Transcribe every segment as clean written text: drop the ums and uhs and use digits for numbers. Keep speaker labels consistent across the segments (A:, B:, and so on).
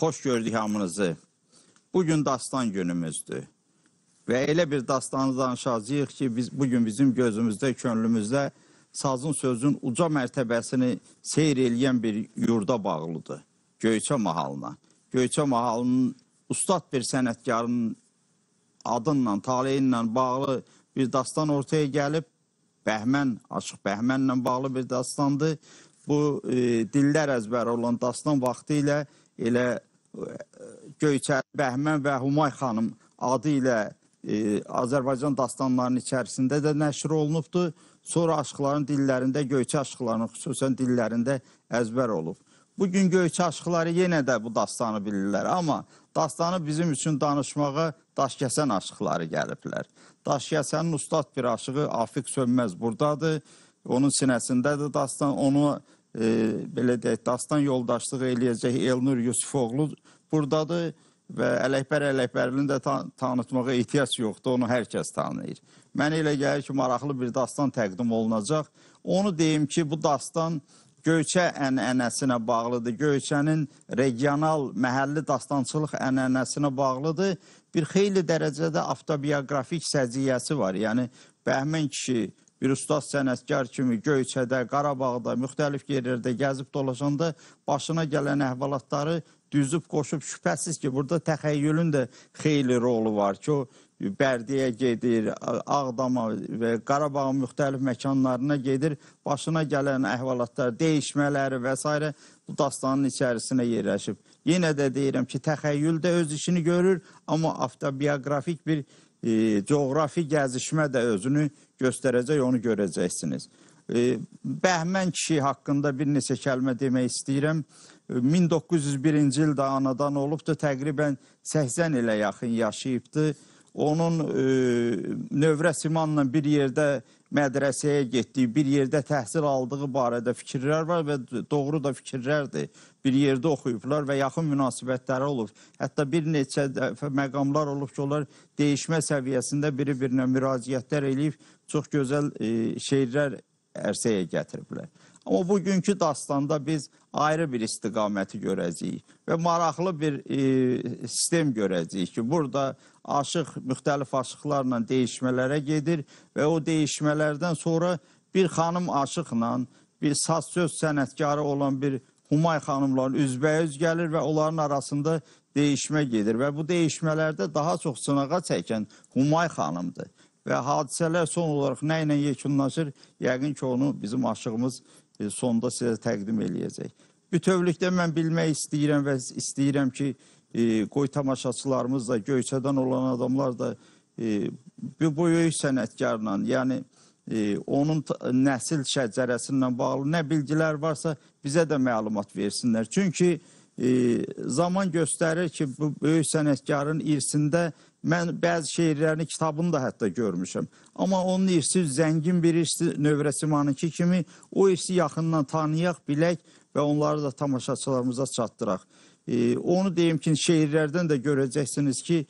A: Xoş gördük hamınızı. Bugün dastan günümüzdür. Və elə bir dastanı danışacağıq ki, bugün bizim gözümüzdə, könlümüzdə sazın sözün uca mərtəbəsini seyr eləyən bir yurda bağlıdır. Göyçə mahalına. Göyçə mahalının ustad bir sənətkarın adınla, taleyinlə bağlı bir dastan ortaya gəlib. Bəhmən, Aşıq Bəhmənlə bağlı bir dastandır. Bu dillər əzbəri olan dastan vaxtı ilə elə Göyçə Bəhmən və Humay xanım adı ilə Azərbaycan dastanlarının içərisində də nəşr olunubdur. Sonra aşıqların dillərində, Göyçə aşıqlarının xüsusən dillərində əzbər olub. Bugün Göyçə aşıqları yenə də bu dastanı bilirlər, amma dastanı bizim üçün danışmağa Daşkəsən aşıqları gəliblər. Daşkəsənin ustad bir aşığı Afiq Sönməz buradadır. Onun sinəsindədir dastan. Onu belə deyək, dastan yoldaşlığı eləyəcək Elnur Yusufoğlu buradadır. Və Ələkbər Ələkbərlini də tanıtmağa ehtiyac yoxdur, onu hər kəs tanıyır. Mənə elə gəlir ki, maraqlı bir dastan təqdim olunacaq. Onu deyim ki, bu dastan Göyçə ənənəsinə bağlıdır. Göyçənin regional, məhəlli dastançılıq ənənəsinə bağlıdır. Bir xeyli dərəcədə avtobiyografik səciyyəsi var. Yəni, Bəhmən kişi bir ustad sənətkar kimi Göyçədə, Qarabağda, müxtəlif yerlərdə gəzib dolaşanda başına gələn əhvalatları düzüb qoşub, şübhəsiz ki, burada təxəyyülün də xeyli rolu var ki, o Bərdəyə gedir, Ağdama və Qarabağın müxtəlif məkanlarına gedir, başına gələn əhvalatlar, dəyişmələri və s. bu dastanın içərisinə yerləşib. Yenə də deyirəm ki, təxəyyül də öz işini görür, amma avtobiyografik bir coğrafi gəzişmə də özünü göstərəcək, onu görəcəksiniz. Bəhmən kişi haqqında bir neçə kəlmə demək istəyirəm. 1901-ci ildə anadan olubdur, təqribən 80 ilə yaxın yaşayıbdır. Onun növrə simanla bir yerdə mədrəsəyə getdiyi, bir yerdə təhsil aldığı barədə fikirlər var və doğru da fikirlərdir. Bir yerdə oxuyublar və yaxın münasibətləri olub. Hətta bir neçə dəfə məqamlar olub ki, onlar dəyişmə səviyyəsində biri-birinə müraciətlər eləyib, çox gözəl şeirlər ərsəyə gətiriblər. Amma bugünkü dastanda biz ayrı bir istiqaməti görəcəyik və maraqlı bir sistem görəcəyik ki, burada aşıq müxtəlif aşıqlarla dəyişmələrə gedir və o dəyişmələrdən sonra bir xanım aşıqla, bir saz söz sənətkarı olan bir Humay xanımların üzbəüz gəlir və onların arasında dəyişmə gedir və bu dəyişmələrdə daha çox sınağa çəkən Humay xanımdır. Və hadisələr son olaraq nə ilə yekunlaşır, yəqin ki, onu bizim aşığımız sonda sizə təqdim eləyəcək. Bütövlükdə mən bilmək istəyirəm və istəyirəm ki, qoy tamaşaçılarımız da, Göyçədən olan adamlar da bu böyük sənətkarla, yəni onun nəsil şəcərəsindən bağlı nə bilgilər varsa bizə də məlumat versinlər. Çünki zaman göstərir ki, bu böyük sənətkarın irsində mən bəzi şeirlərini, kitabını da hətta görmüşəm. Amma onun irsi zəngin bir irsi, növrə simanınki kimi o irsi yaxından tanıyaq, bilək və onları da tamaşaçılarımıza çatdıraq. Onu deyim ki, şeirlərdən də görəcəksiniz ki,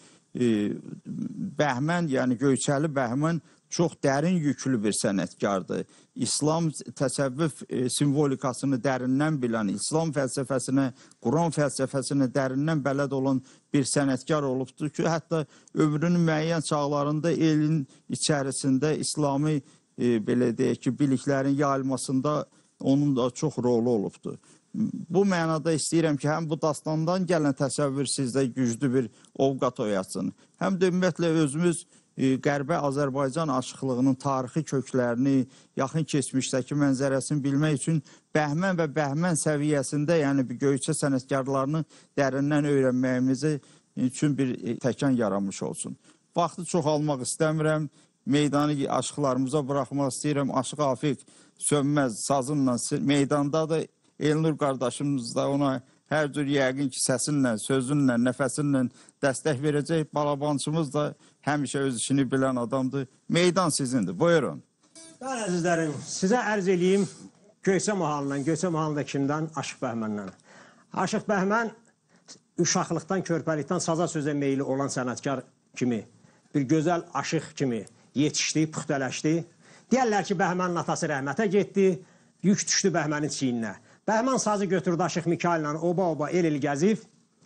A: Bəhmən, yəni Göyçəli Bəhmən çox dərin yüklü bir sənətkardır. İslam təsəvvüf simvolikasını dərindən bilən, İslam fəlsəfəsinə, Quran fəlsəfəsinə dərindən bələd olan bir sənətkar olubdur ki, hətta ömrünün müəyyən çağlarında elin içərisində İslami belə deyək ki, biliklərin yayılmasında onun da çox rolu olubdur. Bu mənada istəyirəm ki, həm bu dastandan gələn təsəvvür sizdə güclü bir ovqat oyatsın, həm də ümumiyyətlə özümüz Qərbə Azərbaycan aşıqlığının tarixi köklərini, yaxın keçmişdəki mənzərəsini bilmək üçün Bəhmən və Bəhmən səviyyəsində, yəni Göyçə sənətkarlarını dərindən öyrənməyimizi üçün bir təkan yaranmış olsun. Vaxtı çox almaq istəmirəm, meydanı aşıqlarımıza buraxmaq istəyirəm. Aşıq Afiq Sönməz sazınla meydandadır. Elnur qardaşımız da ona hər cür yəqin ki, səsinlə, sözünlə, nəfəsinlə dəstək verəcək. Balabançımız da həmişə öz işini bilən adamdır. Meydan sizindir. Buyurun.
B: Bəli, əzizlərim, sizə ərz edeyim Göyçə mahalından, Göyçə mahalındakindən Aşıq Bəhməndən. Aşıq Bəhmən uşaqlıqdan, körpəlikdən saza sözə meyli olan sənətkar kimi, bir gözəl aşıq kimi yetişdi, püxtələşdi. Deyərlər ki, Bəhmənin atası rəhmətə getdi, yük düşdü Bəhmənin çiyninə. Bəhmən sazı götürdü Aşıq Mikaillə oba-oba el-el gəzib,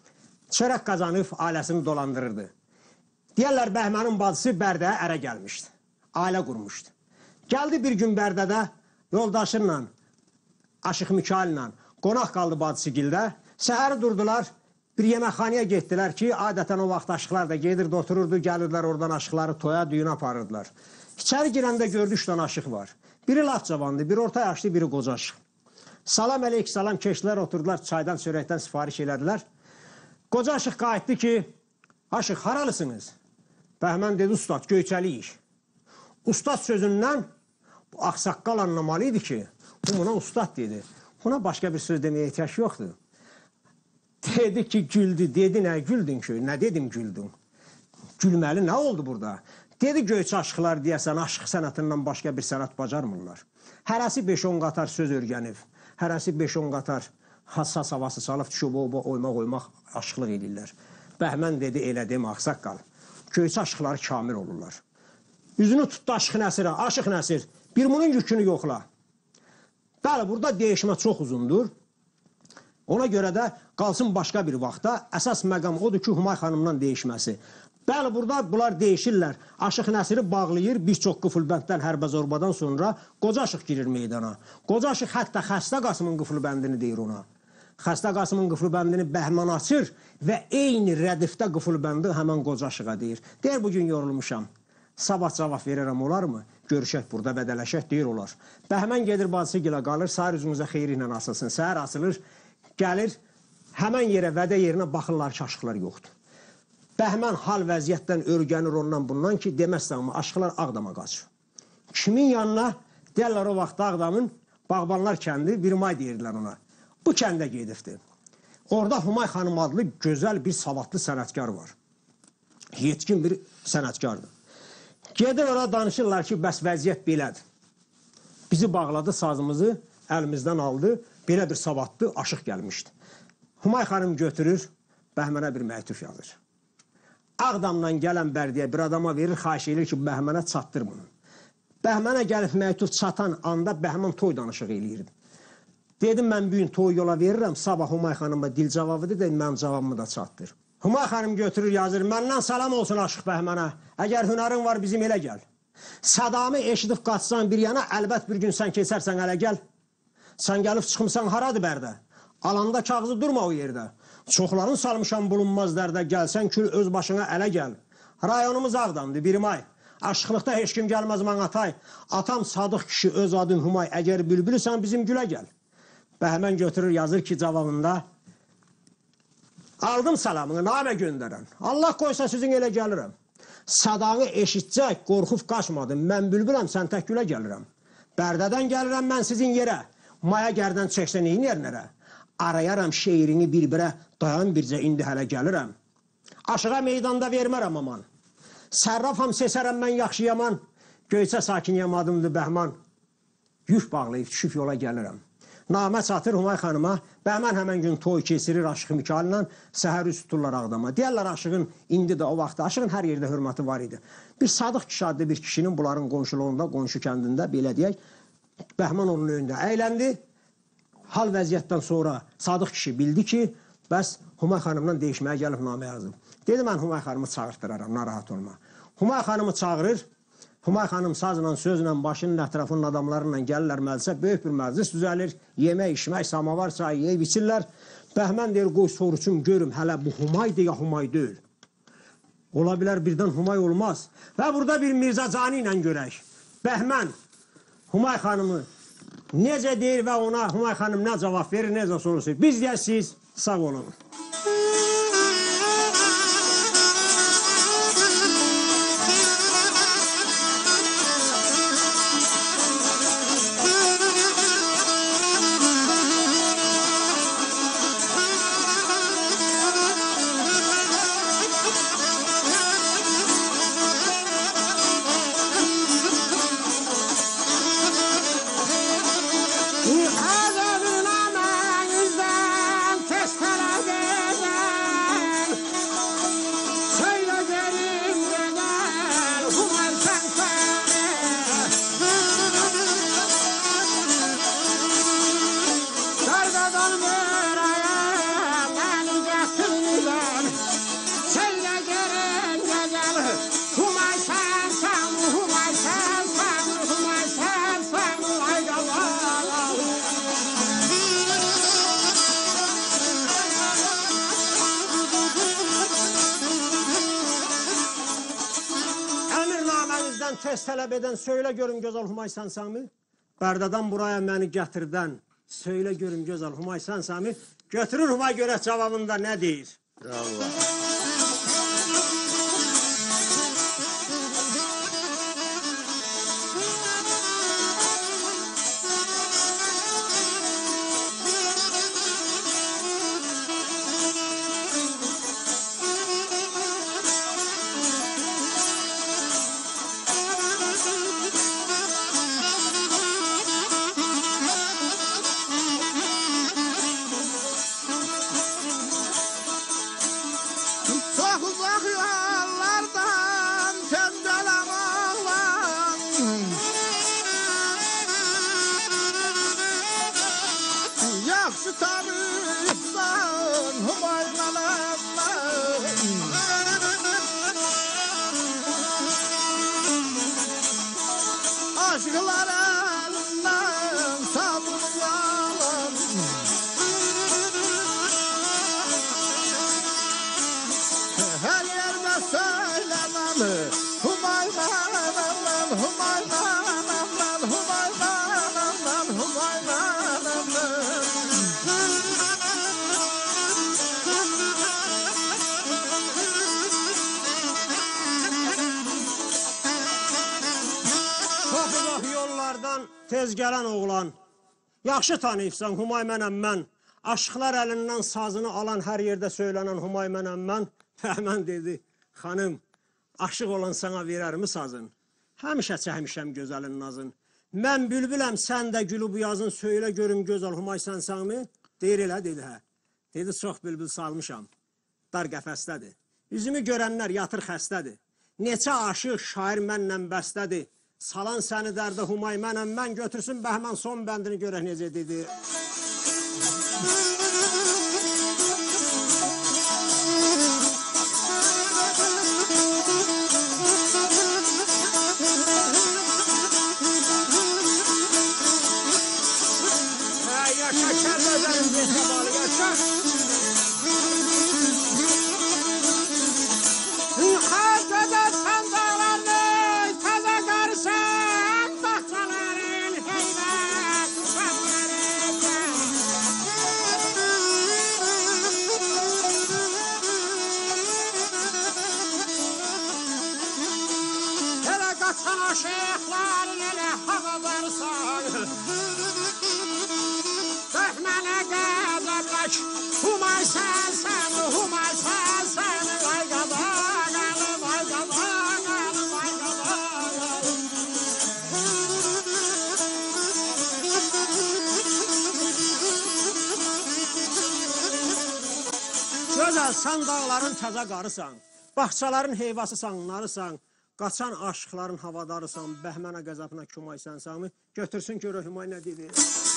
B: çörək qazanıb ailəsini dolandırırdı. Deyərlər Bəhmənin bacısı Bərdəyə ərə gəlmişdi. Ailə qurmuşdu. Gəldi bir gün Bərdədə yoldaşınla, Aşıq Mikaillə qonaq qaldı bacısı gildə. Səhəri durdular, bir yeməkxanaya getdilər ki, adətən o vaxt aşıqlar da gedirdi, otururdu, gəlirdilər oradan aşıqları toya, düyünə aparırdılar. İçəri girəndə gördü 3 dənə aşıq var. Biri laf cavandı, biri orta yaşlı, biri qoca aşıq. Salam əleyk salam keçdilər, oturdular, çaydan, çörəkdən sifariş elədilər. Qoca aşıq qayıtdı ki, aşıq haralısınız? Bəhmən dedi, ustad, Göyçəliyik. Ustad sözündən bu ağsaqqal anlamalı idi ki, bu buna ustad dedi. Buna başqa bir söz deməyə ehtiyac yoxdur. Dedi ki, güldü. Dedi, nə güldün ki? Nə dedim güldün? Gülməli nə oldu burada? Dedi, Göyçə aşıqlar deyəsən, aşıq sənətindən başqa bir sənət bacarmırlar. Hərəsi 5-10 qatar söz örgənib, hərəsi 5-10 qatar hassas havası salıb, düşüb, oymaq, aşıqlıq edirlər. Bəhmən dedi, elə demə, ağsaqqal. Göyçə aşıqları kamil olurlar. Üzünü tutdu Aşıq Nəsirə, Aşıq Nəsir, bir bunun yükünü yoxla. Bəli, burada dəyişmə çox uzundur. Ona görə də qalsın başqa bir vaxtda. Əsas məqam odur ki, Humay xanımdan dəyişməsi. Bəli, burada bunlar dəyişirlər. Aşıq Nəsiri bağlayır, bir çox qıfılbənddən, hərbə zorbadan sonra qoca aşıq girir meydana. Qoca aşıq hətta Xəstə Qasımın qıfılbəndini deyir ona. Xəstə Qasımın qıfılbəndini Bəhmən açır və eyni rədifdə qıfılbəndi həmən qoca aşığa deyir. Deyir, bugün yorulmuşam. Sabah cavab verirəm, olar mı? Görüşək burada, bədələşək, deyir, olar. Bəhmən gedir, bacısı gilə qalır, səhər üzümüzə xeyri ilə asılsın. Səhər asılır, gəlir, həmən yerə, vədə yerinə baxırlar ki, aşıqlar yoxdur. Bəhmən hal vəziyyətdən örgənir ondan bundan ki, deməzsən ama aşıqlar Ağdama qaçır. Kimin yanına? Deyərlər o vaxt Ağdamın Bağbanlar kəndi, bir may deyirlər ona. Bu kəndə gedibdir. Orada Humay xanım adlı gözəl bir savadlı sənətkar var. Yetkin bir sənətkardır. Gedir ora danışırlar ki, bəs vəziyyət belədir. Bizi bağladı, sazımızı əlimizdən aldı, belə bir savadlı aşıq gəlmişdi. Humay xanım götürür, Bəhmənə bir məktub yazır. Ağdamdan gələn Bərdiyə bir adama verir, xahiş edir ki, Bəhmənə çatdır bunu. Bəhmənə gəlib məktub çatan anda Bəhmən toy danışıq eləyirdi. Dedim, mən bugün toy yola verirəm, sabah Humay xanıma dil cavabıdır, dedim, mənim cavabımı da çatdır. Humay xanım götürür, yazır, məndən salam olsun Aşıq Bəhmənə, əgər hünərin var bizim elə gəl. Sədamı eşidib qaçsan bir yana, əlbət bir gün sən keçərsən ələ gəl. Sən gəlib çıxımsan haradır Bərdə? Alanda kağızı durma o yerdə. Çoxların salmışam bulunmaz dərdə, gəlsən kül öz başına ələ gəl. Rayonumuz Ağdamdır, bir may. Aşıqlıqda heç kim gəlməz mən atay. Atam Sadıq kişi, öz adın Humay, əgər bülbülüsən bizim gülə gəl. Bəhmən götürür, yazır ki, cavabında aldım salamını, namə göndərən. Allah qoysa sizin elə gəlirəm. Sədanı eşitcək, qorxub qaçmadım. Mən bülbüləm, sən tək gülə gəlirəm. Bərdədən gəlirəm mən sizin yerə. Maya gərdən çəksə neyin yerinərə? Arayaram şeirini bir-birə, dayan bircə, indi hələ gəlirəm. Aşığa meydanda vermərəm aman. Sərrafam sesərəm mən yaxşı yaman. Göyçə sakiniyəm adımdır Bəhman. Yük bağlayıb düşüb yola gəlirəm. Namə çatır Humay xanıma, Bəhmən həmən gün toy kesirir Aşıq Mikaillə, səhər üst tuturlar Ağdama. Deyərlər Aşığın, indi də o vaxtda Aşığın hər yerdə hörməti var idi. Bir Sadıq kişi adlı bir kişinin bunların qonşuluğunda, qonşu kəndində, belə deyək, Bəhmən onun önündə əyləndi. Hal vəziyyətdən sonra Sadıq kişi bildi ki, bəs Humay xanımdan değişməyə gəlib namə yazıb. Dedi, mən Humay xanımı çağırtıraram, narahat olma. Humay xanımı çağırır, Humay xanım sazla, sözlə, başının ətrafının adamlarıyla gəlirlər məclisə, böyük bir məclis düzəlir, yemək, içmək, samavar, çay yeyib içirlər. Bəhmən deyir, qoy soruçum, görüm, hələ bu Humaydır ya Humay deyil. Ola bilər birdən Humay olmaz. Və burada bir Mirzə Cani ilə görək. Bəhmən Humay xanımı necə deyir və ona Humay xanım nə cavab verir, necə soruşur. Biz deyəsiniz, sağ olun. Azadına mən üzdən tez tələdir. tez tələb edən, söylə görüm gözəl Humay sənsanmı? Bərdadan buraya məni gətirdən, söylə görüm gözəl Humay sənsanmı? Götürür Humay görək cavabında nə deyir?
A: Allah. Çok uzak yollardan tezgelen oğlan Yakşı tanırsan Humaylananla Aşklar elinden sabrını yalan Her yerde söylemem Humaylananla Humaylananla Humaylananla Humaylananla
B: Çox uzaq yollardan tez gələn oğlan. Yaxşı tanıyıbsan Humay mənəm mən. Aşıqlar əlindən sazını alan hər yerdə söylənən Humay mənəm mən. Bəhmən dedi, xanım, aşıq olan sana verərmi sazın? Həmişə çəkmişəm gözəlin nazın. Mən bülbüləm, sən də gülü bu yazın, söylə görüm gözəl Humay sənsanmı? Deyir elə, dedi hə. Dedi, çox bülbül salmışam, dar qəfəsdədir. Üzümü görənlər yatır xəstədir. Neçə aşıq şair mənlə bəstədir. Salan səni dərdə Humay mənəm mən, götürsün Bəhmən son bəndini görək necə dedi. Yaşa kəlləzərim, yaşa balı, yaşa. Xəzədə səndələrlə təzə qarısan, baxçaların heybət, elə qaçan aşıqların elə havadarsan. Bəhmənə qədəblək, Humay sənsən, Humay sənsən, vay qabağalı, vay qabağalı, vay qabağalı. Gözəl, sən dağların təzə qarısan, baxçaların heyvasısan, narısan, qaçan aşıqların havadarısan, Bəhmənə qəzəbinə Humay sənsanmı? Götürsün görək Humay nə dedi?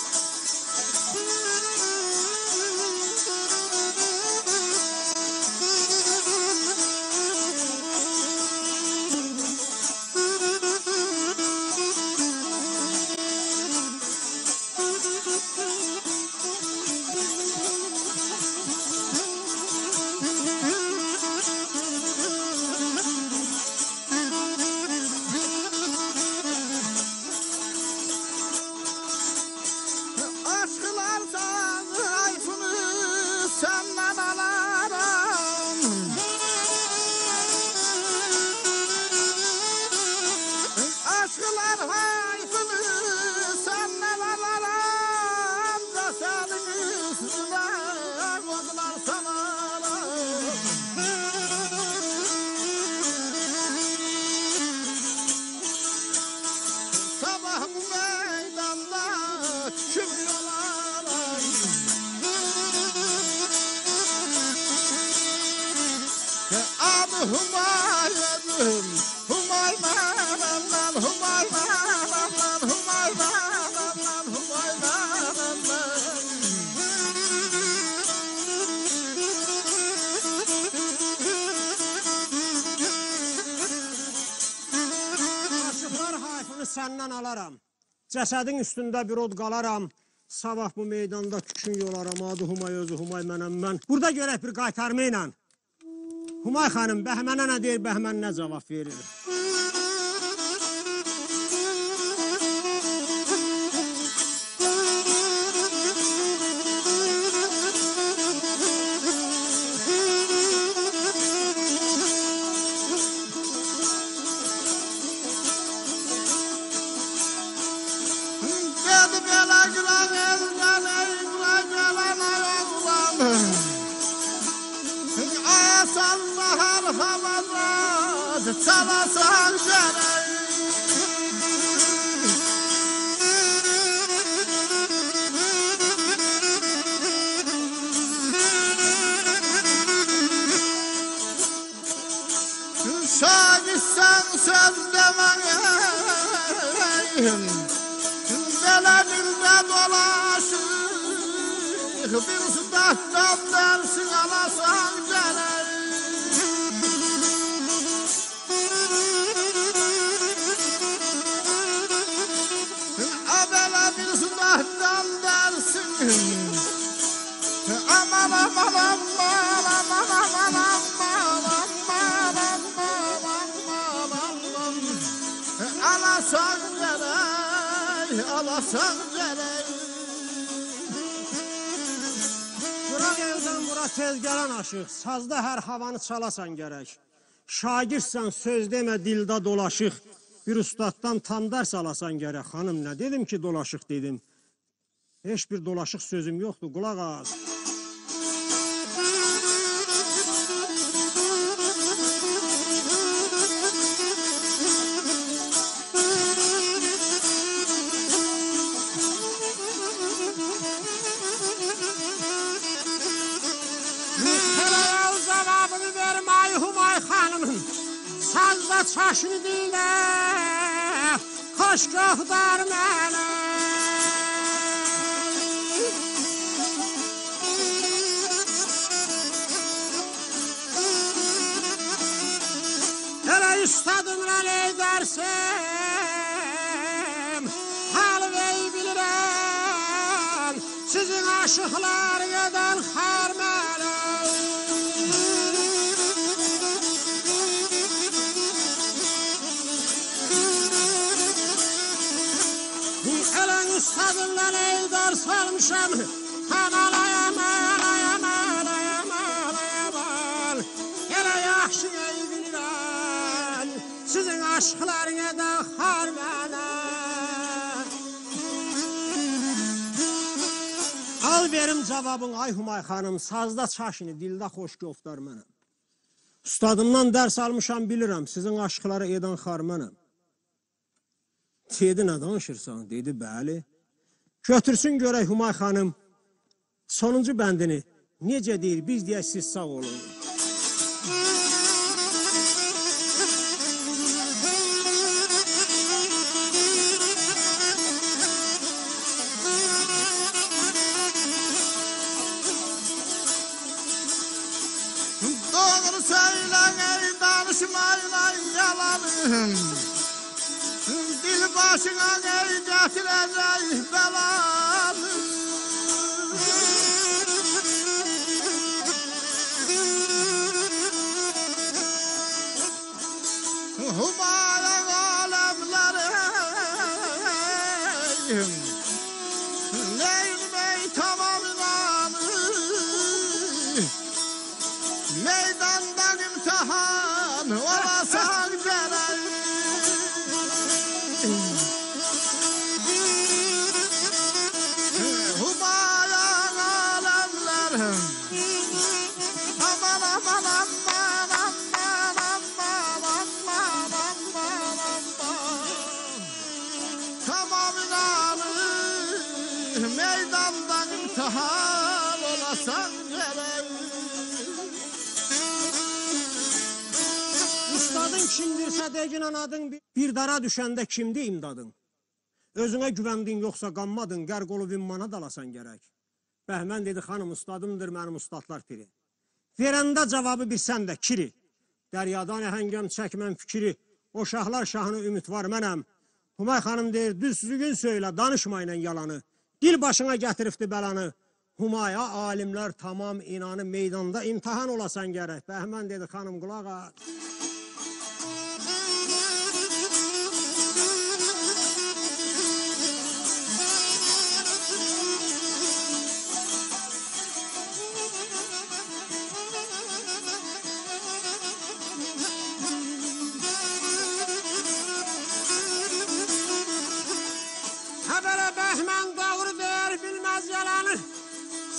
A: Aşklar zayıfını senden alarım Aşklar zayıfını senden alarım Da senin üstüne kodular sanarım Sabah bu meydanda çıkıyorlar Adı Humay'ım Humay mənəm Humay mənəm Humay mənəm Humay mənəm
B: Aşıqlar hayfını səndən alaram. Cəsədin üstündə bir od qalaram. Sabah bu meydanda tükün yolaram. Adı Humay özü Humay mənəm mən. Burada görək bir qaytarma ilə. Humay xanım, Bəhmənə nə deyir, Bəhmən nə cavab verir?
A: Ayasan bahar havada çalasan gerek. Şagirsen söz demeyin, beleninde dolaşır, bir sudattan dersin alasan gerek. Abela bir sudattan dersin, aman aman aman aman aman aman. Alasan gerek, alasan gerek.
B: Bura evdən bura tez gələn aşıq, sazda hər havanı çalasan gərək. Şagirsən söz demə dildə dolaşıq, bir ustaddan tam dərs alasan gərək. Xanım nə dedim ki dolaşıq dedim. Heç bir dolaşıq sözüm yoxdur, qulaq az. Sazda çaşını dilə, xoş göxdar mənə. Elə üstadımla edərsəm, hal vey bilirəm, sizin aşıqlar edən xar mənə. Üstadımla eydar salmışam, aman Elə yaxşı ey bilirəm, sizin aşklarına da xar mənə. Al verim cavabın ay Humay xanım, sazda çaşını, dildə xoş göftar mənəm. Ustadımdan dərs almışam bilirəm, sizin aşkları edən xar mənəm. Dedi, nə danışırsan? Dedi, bəli. Götürsün görək Humay xanım, sonuncu bəndini. Necə deyir, biz deyək siz sağ olun.
A: Doğru söylen ey danışmayla yalanım. Dil başına ey getirecek belanı. Humayan alemlerim, Leyl Bey tamamlanı, meydandan imtihan olasan gerek. Humayan alemlerim, aman aman aman aman aman aman aman tamamlanı, meydandan imtihan olasan gerek.
B: Ustadın kimdirsə degin anadın, bir dara düşəndə kimdi imdadın? Özünə güvəndin yoxsa qanmadın, qərq olub immana dalasan gərək. Bəhmən dedi, xanım ustadımdır mənim ustadlar piri. Verəndə cavabı bir sən də kiri. Dəryadan əhəngəm çəkmən fikri, o şahlar şahını ümid var mənəm. Humay xanım deyir, düzsüzgün söylə, danışmayla yalanı. Dil başına gətirifdi bəlanı. Humaya alimlər tamam inanı, meydanda imtihan olasan gərək. Bəhmən dedi, xanım qulaq at.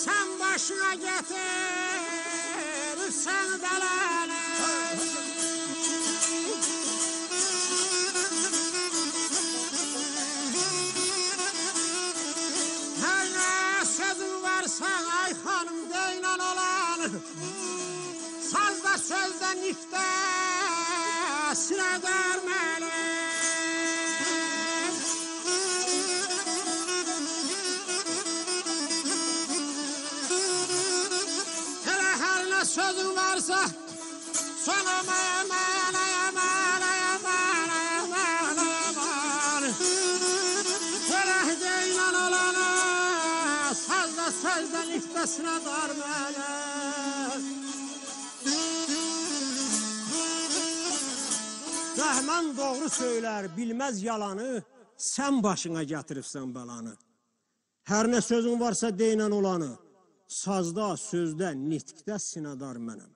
B: sen başına getir sen belanı. Her ne sözün varsa ay hanım deylen olan, sazda sözde nifte sıra vermeli. Hele her ne sözün varsa sana aman aman aman aman aman. Hele deylen olana sazda sözde nifte sıra vermeli. Bəhmən doğru söyler, bilmez yalanı, sen başına getiripsen belanı. Her ne sözün varsa deynen olanı, sazda, sözde, nitqdə sinadar mənəm.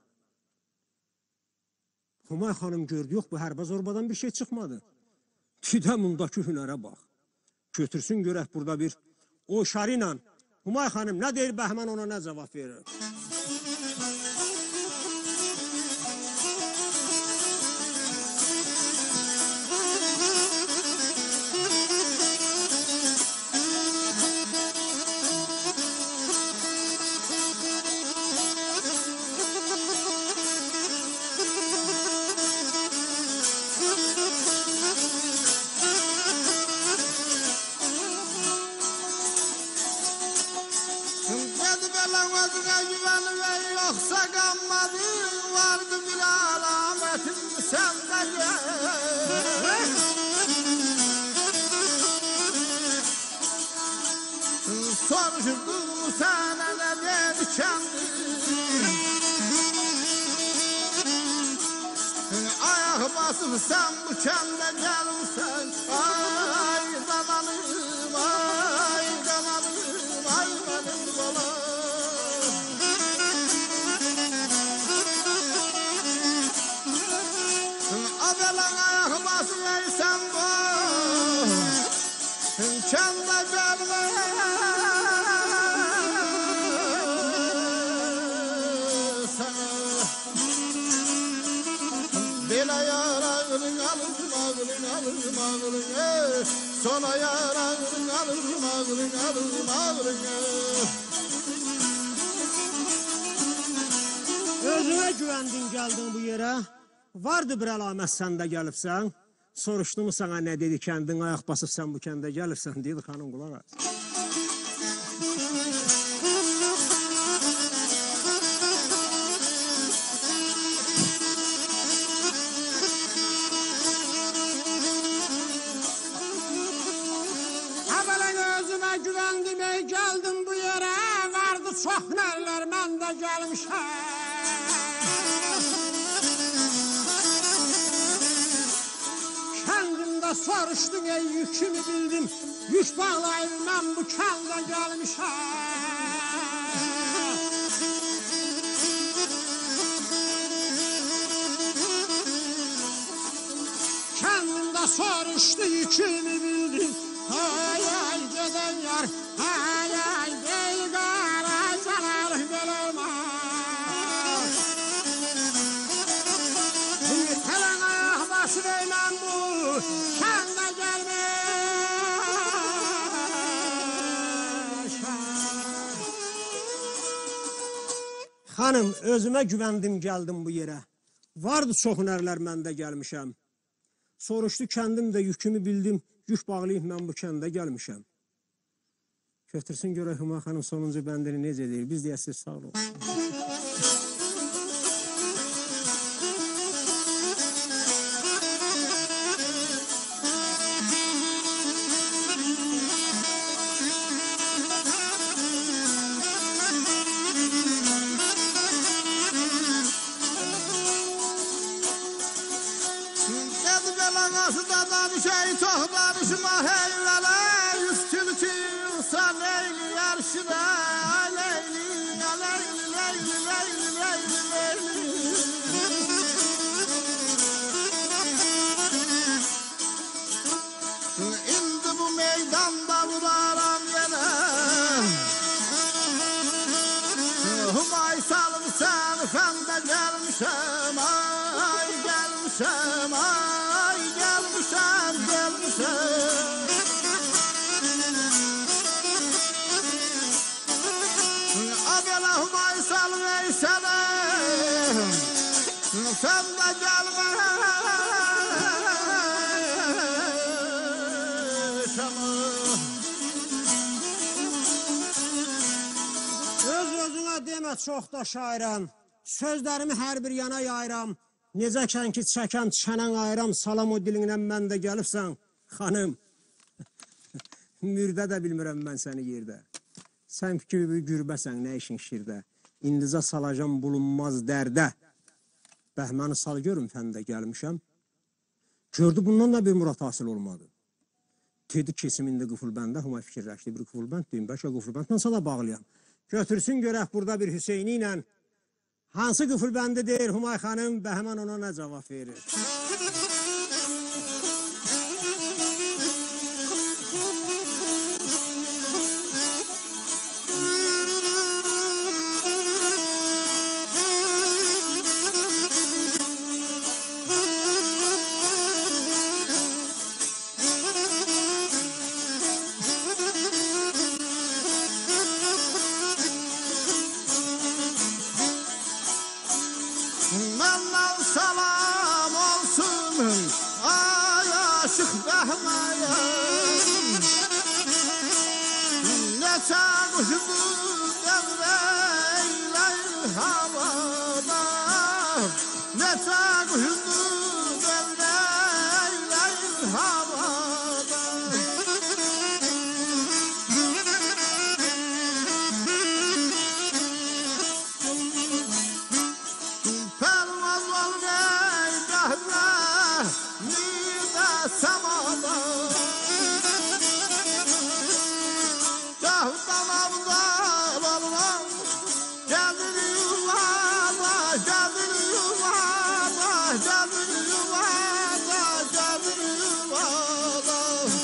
B: Humay xanım gördü, yok bu hərbə zorbadan bir şey çıkmadı. Tidə bundakı hünərə bax. Götürsün görək burada bir o şarıyla. Humay xanım ne deyir Bəhmən ona ne cevap verir?
A: Yoksa gammadın vardı bir alametin sende gel. Soruşurdum sana ne dedi kendi. Ayak basıp sen bu kende gelmişsen. Ay zamanım ay zamanım ay benim balam. Abelan ayak basın ey sen bu Kanda gelme sana Bela yarağının alırım ağırın alırım ağırın Sona yarağının alırım ağırın alırım ağırın
B: Özüne güvendin geldin bu yere. Vardı bir əlamət sən də gəlibsən. Soruşdum sana ne dedi kendin ayak basıp sen bu kəndə gəlibsən dedi xanım qulaq as. Əvvələn özümə güvendim ey geldim bu yere. Vardı çox nərlər mən də gəlmişəm. Soruşdun ey yükümü bildim, yük bağlayım mən bu kəndə gəlmişəm. Kəndimdə soruşdu yükümü bildim, ay ay gedən yar, ay ay deyil qara canarıq belə olmaz. Hələn ayaq basıb eylən bu, kəndə gəlmiş. Hanım, özüme güvendim geldim bu yere. Vardı çox nərlər məndə gəlmişəm. Soruşdu kendim de yükümü bildim. Yük bağlayıb mən bu kəndə gəlmişəm. Götürsün görək Hüma xanım sonuncu bəndini necə deyir. Biz deyəsiz sağ olun.
A: Şey tohbarışma heyvele üstültü insan eyli yarşıda leyli leyli leyli leyli leyli leyli indi bu meydanda vuraram yine de gelmişem ay gelmişem ay gelmişem gelmişem. Abela Humaysal Veysel'im sen de gelmişem.
B: Öz-özünə demə çox da şairam, sözlərimi hər bir yana yayıram, necəkən ki çəkən çənən ayıram, salam o dilindən mən də gəlibsən, xanım. Mürdə də bilmirəm mən səni yerdə. Sən fikir bir gürbəsən, nə işin şirdə, indicə salacam bulunmaz dərdə. Bəhməni sal görüm, sən də gəlmişəm. Gördü bundan da bir murad hasil olmadı. Dedi kesimində qıfılbəndə, Humay fikirləşdi, bir qıfılbənd deyim, bəlkə qıfılbəndlə sana bağlayam. Götürsün görək burada bir Hüseyni ilə hansı qıfılbəndi deyir Humay xanım, Bəhmən ona nə cavab verir?
A: Benden salam olsun ay aşık Bəhməyə. Neçə quşdu devreyler havada, neçə quşdu devreyler havada. Samada Cahdan avdal almam Gelir yuvada Gelir yuvada Gelir yuvada Gelir yuvada.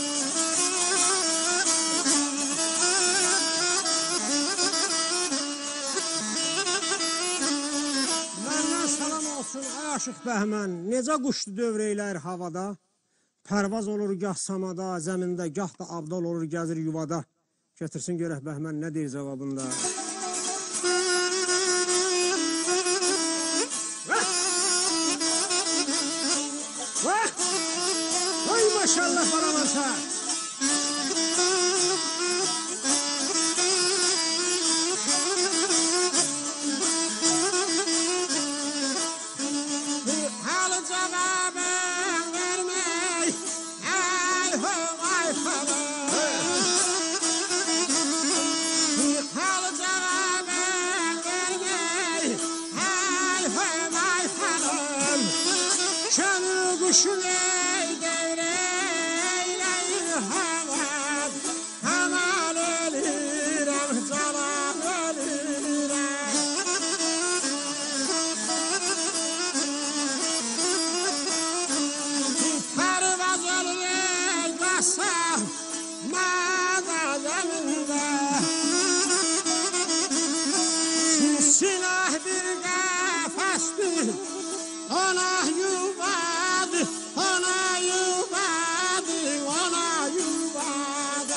B: Məndən salam olsun ay aşıq Bəhmən, necə quşdu dövreylər havada, pərvaz olur gah samada, zəmində, gah da abdal olur gəzir yuvada. Gətirsin görək Bəhmən nə deyir cavabında. Vay maşallah balamansa. Halı cevabı vermek ay ho ay falan. Halı cevabı vermek ay ho ay falan. Şanı kuşu ey devreyler havat. Aman ölürüm canım ölürüm. Pervaz oluyor basam mağazamında. Silah bir kafastır, ona yuvadı, ona yuvadı, ona yuvadı.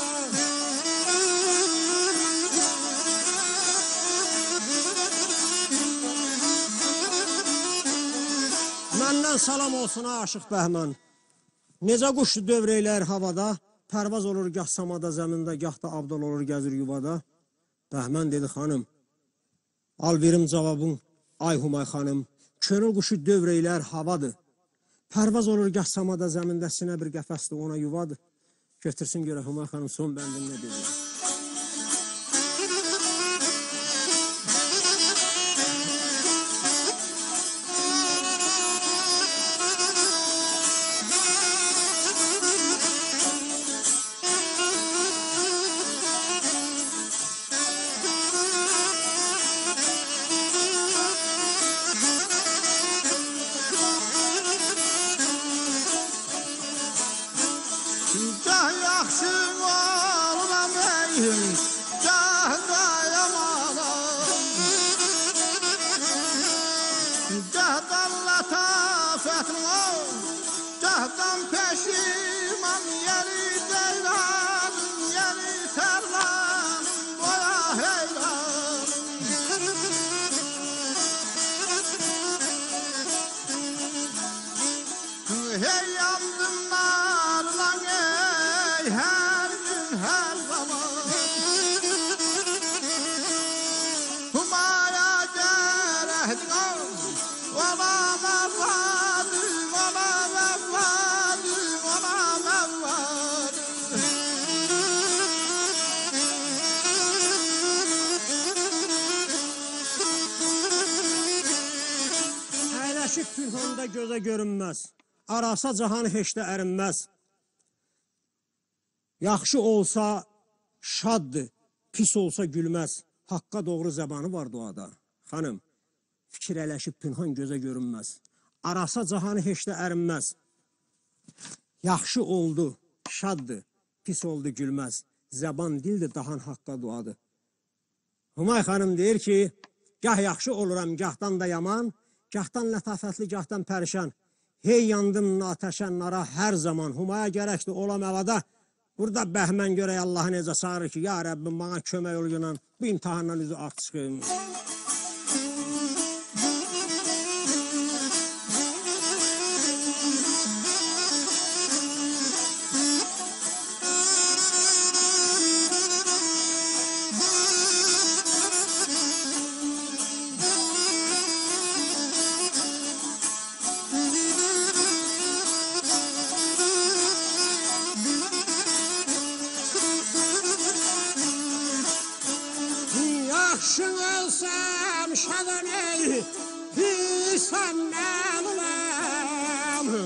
B: Məndən salam olsun aşıq Bəhmən. Necə quşdu dövreylər havada, pərvaz olur gah samada zəmində, gah da abdal olur gəzir yuvada. Bəhmən dedi xanım, al verim cavabın ay Humay xanım, könül quşu dövreylər havadır. Pərvaz olur gah samada zəmində, sinə bir qəfəsdir ona yuvadır. Götürsün görək Humay xanım son bəndin nə deyir?
A: Gah yaxşı olmam gahdan peşiman yeri ceylan, yeri terlan, boya heylan. Hey yandımlar lan ey, her gün her zaman. Humaya gerek ona mevvadım, ona mevvadım, ona mevvadım.
B: Əyləşib pünhanda gözə görünməz. Arasa cahanı heç də ərinməz. Yaxşı olsa şaddır, pis olsa gülməz. Haqqa doğru zəbanı var duada. Xanım, fikir ələşib pünhan gözə görünməz. Arasa cahanı heç də ərinməz. Yaxşı oldu, şaddır, pis oldu gülməz. Zəban dildir, dahan haqqa duadır. Humay xanım deyir ki, gah yaxşı oluram, gahdan da yaman, gahdan lətafətli, gahdan pərişan. Hey yandım ateşen nara her zaman. Humaya gerekli olam evada. Burada Bəhmən görək Allah'ı necə çağırır ki, ya Rabbim bana kömək ol yunan, bu imtihandan üzü ağ çıxım. Yaxşın ölsəm şadan ey, pisəm məlulam.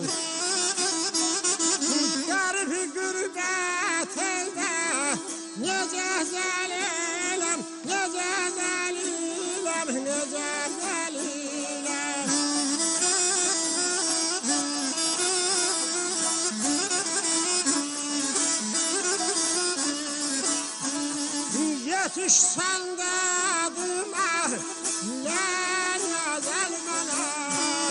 B: Qərib qürbət eydə, necə zəliləm, necə zəliləm, necə zəliləm. Yetişsən də adıma, lər yazəl mənəm.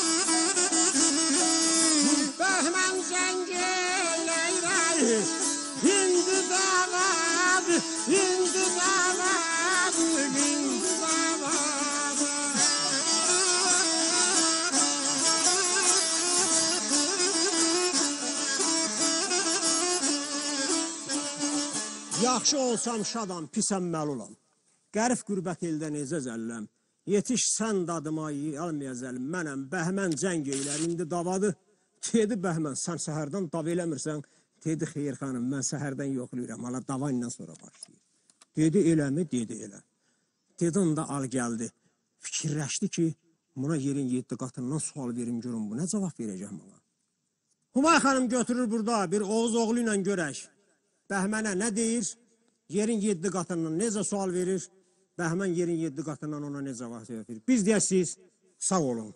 B: Bəhmən zəng eyləyirək, indi davadı, indi davadı, indi davadı. Yaxşı olsam şadam, pisəm məlulam. Qərif qürbət eldə necə zəlləm. Yetişsən dadıma almaya zəlim. Mənəm Bəhmən cəng eylər, indi davadı. Dedi Bəhmən, sən səhərdən dav eləmirsən. Dedi xeyir xanım, mən səhərdən yoxlayıram. Hala dava ilə sonra başlayır. Dedi eləmi? Dedi elə. Dedi onda al gəldi. Fikirləşdi ki, buna yerin 7 qatından sual verim görüm, bu nə cavab verəcəm bana? Humay xanım götürür burada bir Oğuz oğlu ilə görək. Bəhmənə nə deyir? Yerin 7 qatından necə sual verir? Bəhmən yerin 7 qatından ona necə cavab verir? Biz deyəsiniz, sağ olun.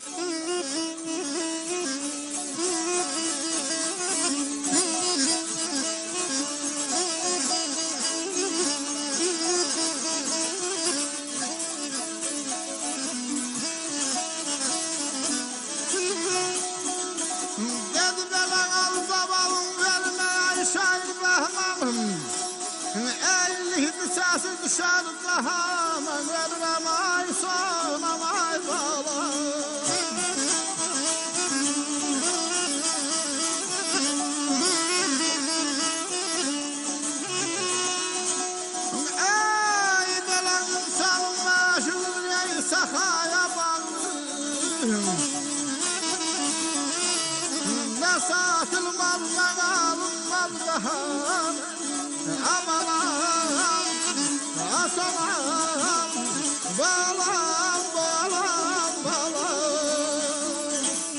A: Dedi belen al babalım verme Ayşe Bəhmənım. 50 sesi düşer dahama, vermem ay sonam ay balam. Ey belen salma şuraya sakaya bağlı. Ne satılmaz ne alınmaz daha. Aman asaman, balam, balam, balam.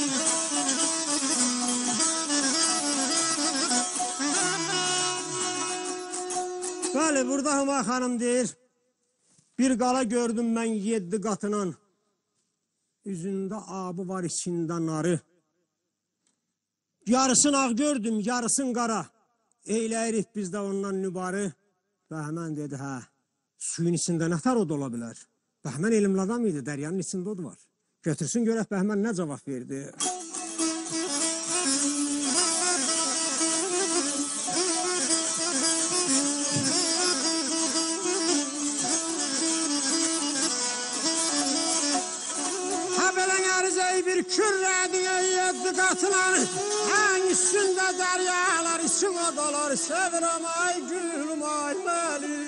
B: Bəli, burada Humay xanım deyir, bir qala gördüm mən 7 qatının, üzündə abı var, içində narı. Yarısını ağ gördüm, yarısını qara. Eyləyirik biz də ondan nübarı. Bəhmən dedi, hə, suyun içində nətər od ola bilər? Bəhmən elmli adam idi, dəryanın içində od var. Götürsün görək Bəhmən nə cavab verdi? qatılar, ən üstündə dəryalar, içim odalar, sevirəm ay gülüm ay məlim.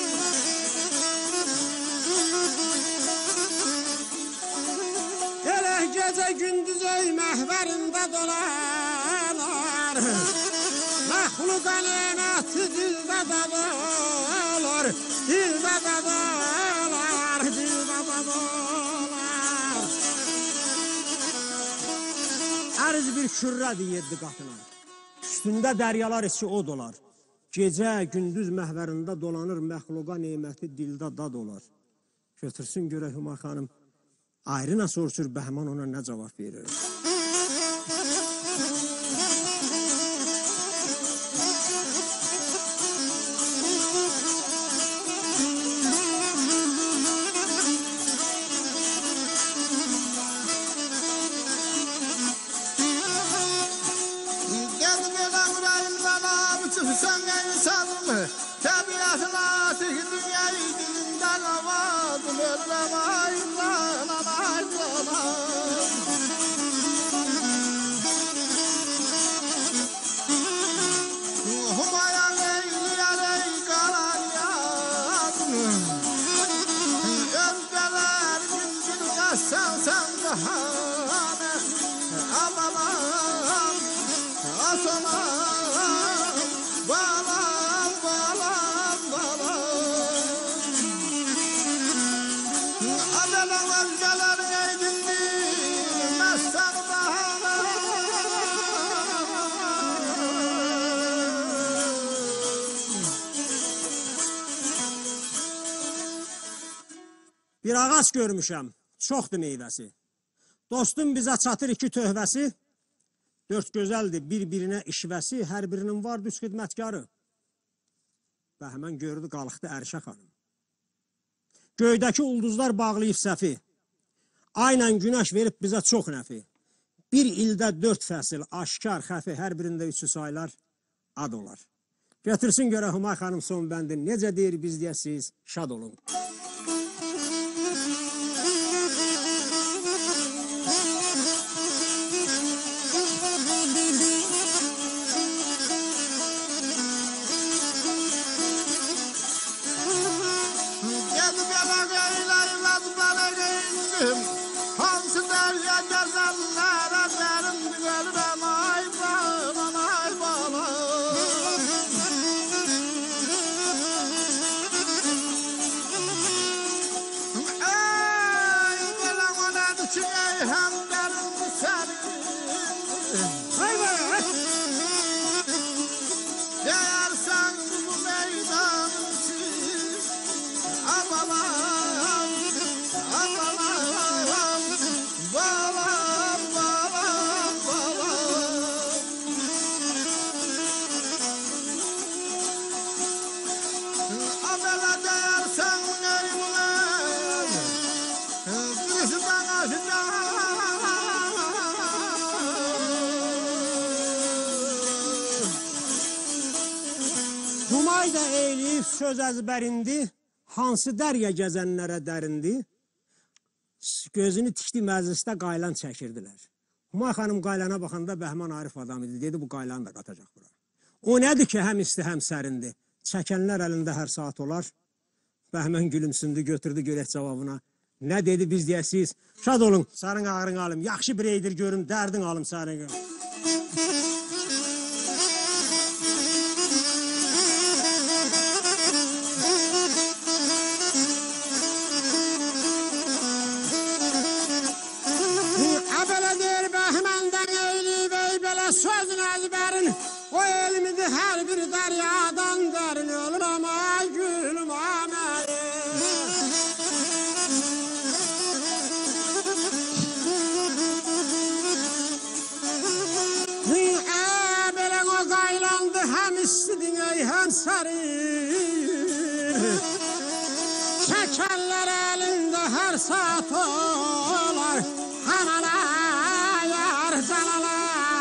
B: Elə gecə gündüz ey məhvərində dolar, məxluqa neməti dildə dadalar, dildə dadalar, dildə dadalar. Ərz bir kürrədir 7 qatına, üstündə dəryalar içi od olar. Gecə, gündüz məhvərində dolanır, məxluqa neməti dildə dad olar. Götürsün görək Hümay xanım, ayrına soruşur, Bəhman ona nə cavab verir? Bir ağac görmüşəm, çoxdur meyvəsi. Dostum bizə çatır 2 töhvəsi, 4 gözəldir bir-birinə işvəsi, hər birinin var düz xidmətkarı. Bəhmən gördü, qalıqdı Ərşə xanım. Göydəki ulduzlar bağlayıb səfi, aynən günəş verib bizə çox nəfi. Bir ildə 4 fəsil, aşkar, xəfi, hər birində 3 saylar ad olar. Götürsün görə Hümay xanım son bəndi, necə deyir biz deyəsiz, şad olun. Humay da eyləyib söz əzbərindi, hansı dərya gəzənlərə dərindi, gözünü tikdi məclisdə qaylan çəkirdilər. Humay xanım qaylana baxanda Bəhman Arif adam idi, dedi bu qaylanı da qatacaq bura. O nədir ki, həm isti, həm sərindi, çəkənlər əlində hər saat olar. Bəhmən gülümsündü, götürdü görək cavabına. Nə dedi biz deyəsiz, şad olun, sarın ağrın alım, yaxşı bir eydir görüm, dərdin alım sarın. Sözün əzbərin, o elmidir hər bir dəryadan dərin, ölürəm ay gülüm aməli. Belən o qaylandı, həm istidin ey həm sərin, çəkənlər əlində hər saat olar, hanalayar, canalayar.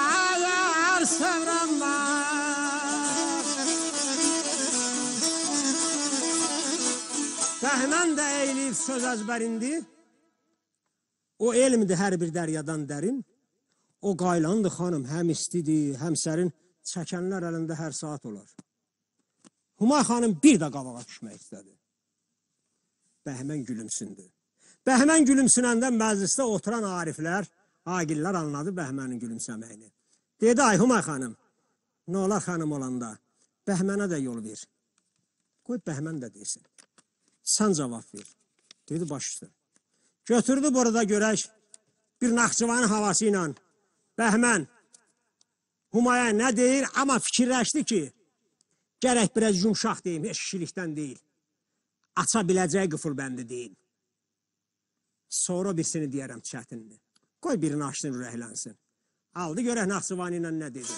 B: Bəhmən də eyləyib söz əzbərindi, o elmdir hər bir dəryadan dərin, O qaylandır xanım, həm istidir, həm sərin, çəkənlər əlində hər saat olar. Humay xanım bir də qabağa düşmək istədi. Bəhmən gülümsündü. Bəhmən gülümsünəndə məclisdə oturan ariflər, agillər anladı Bəhmənin gülümsəməyini. Dedi, ay Humay xanım, nə olar xanım olanda, Bəhmənə də yol ver. Qoy Bəhmən də desin. Sən cavab ver. Dedi, baş üstə. Götürdü burada görək, bir Naxçıvanın havası ilə Bəhmən Humaya nə deyir, amma fikirləşdi ki, gərək biraz yumşaq deyim, heç kişilikdən deyil. Aça biləcəyi qıfıl bəndi deyil. Sonra birisini deyərəm çətindir. Qoy birini açdın, ürəklənsin. Aldı görək Naxçıvan ilə nə dedi.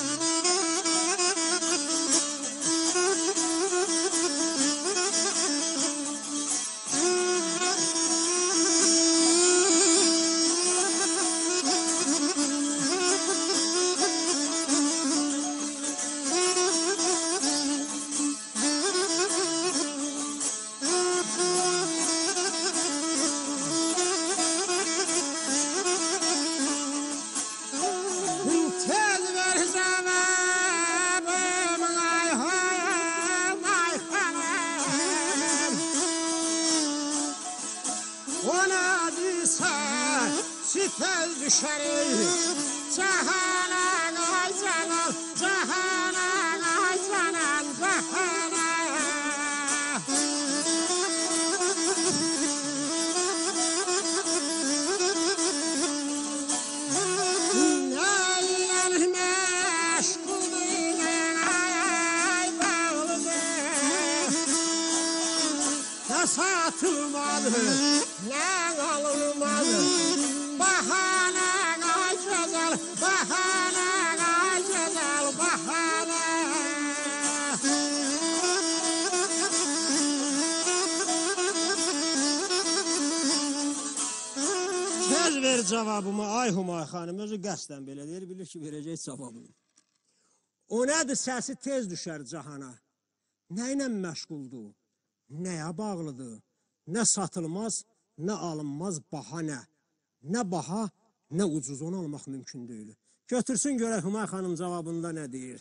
B: Tez düşerim cahana ay canan, cahana ay canan, cahana. Neyle meşgulüm ay bağlıdır, ne satılmadı, ne alınmadı. Bahane ay güzel, bahane ay güzel, bahane. Tez ver cavabımı ay Humay xanım, özü qəsdən belə deyir, bilir ki, verəcək cavabını. O nədir, səsi tez düşər cahana. Nə ilə məşğuldur, nəyə bağlıdır, nə satılmaz, nə alınmaz bahane. Nə baha, nə ucuz onu almaq mümkün deyil. Götürsün görək Humay xanım cavabında nə deyir.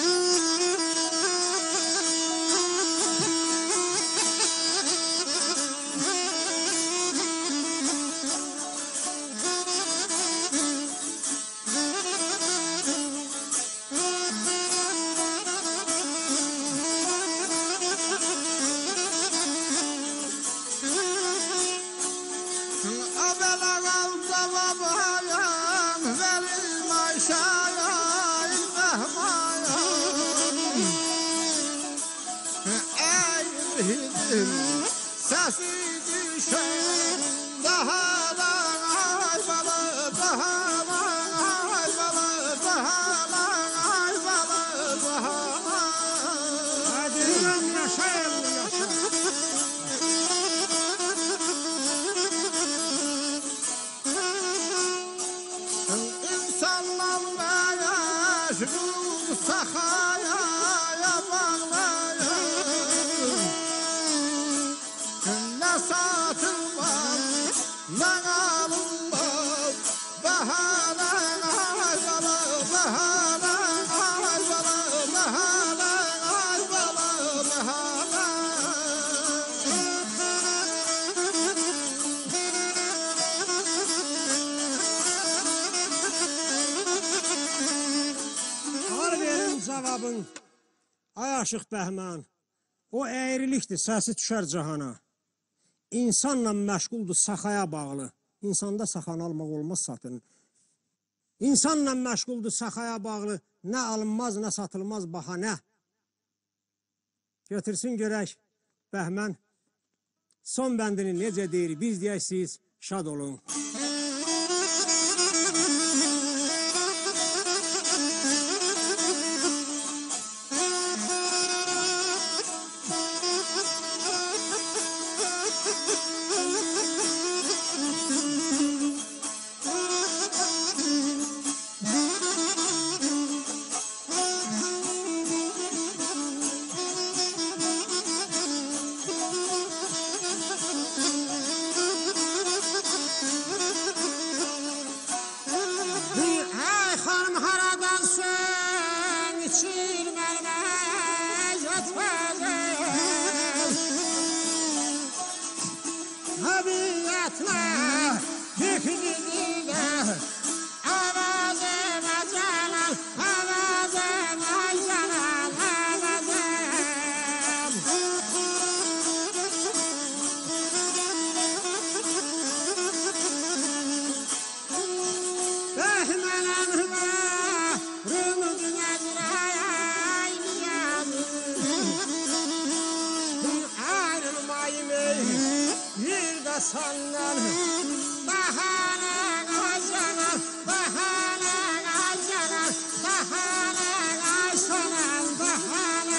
B: Sesi düşer daha da ayvalı, daha da ayvalı, daha da ayvalı, daha da. Hadi yaşayalım, yaşayalım. İnsanlar meşgul sakaya bağlayır. Satılmaz, lan alınmaz, bahane ayvalı, bahane ayvalı, bahane ayvalı, bahane. Al verin cavabın, ay Aşıq Bəhmən, o əyrilikdir, səsi düşər cahana. İnsanla məşğuldur, saxaya bağlı. İnsanda saxanı almaq olmaz satın. İnsanla məşğuldur, saxaya bağlı. Nə alınmaz, nə satılmaz bahanə. Götürsün görək Bəhmən. Son bəndini necə deyir, biz deyək siz şad olun. Tabiatla yükünüyle avazıma canan, avazıma canan, avazım. Behmelen hümarımızın ezrayay niyazım. Ayrılmayım ey bir de senden. Bahane kaçanan, bahane kaçanan, bahane kaçanan, bahane.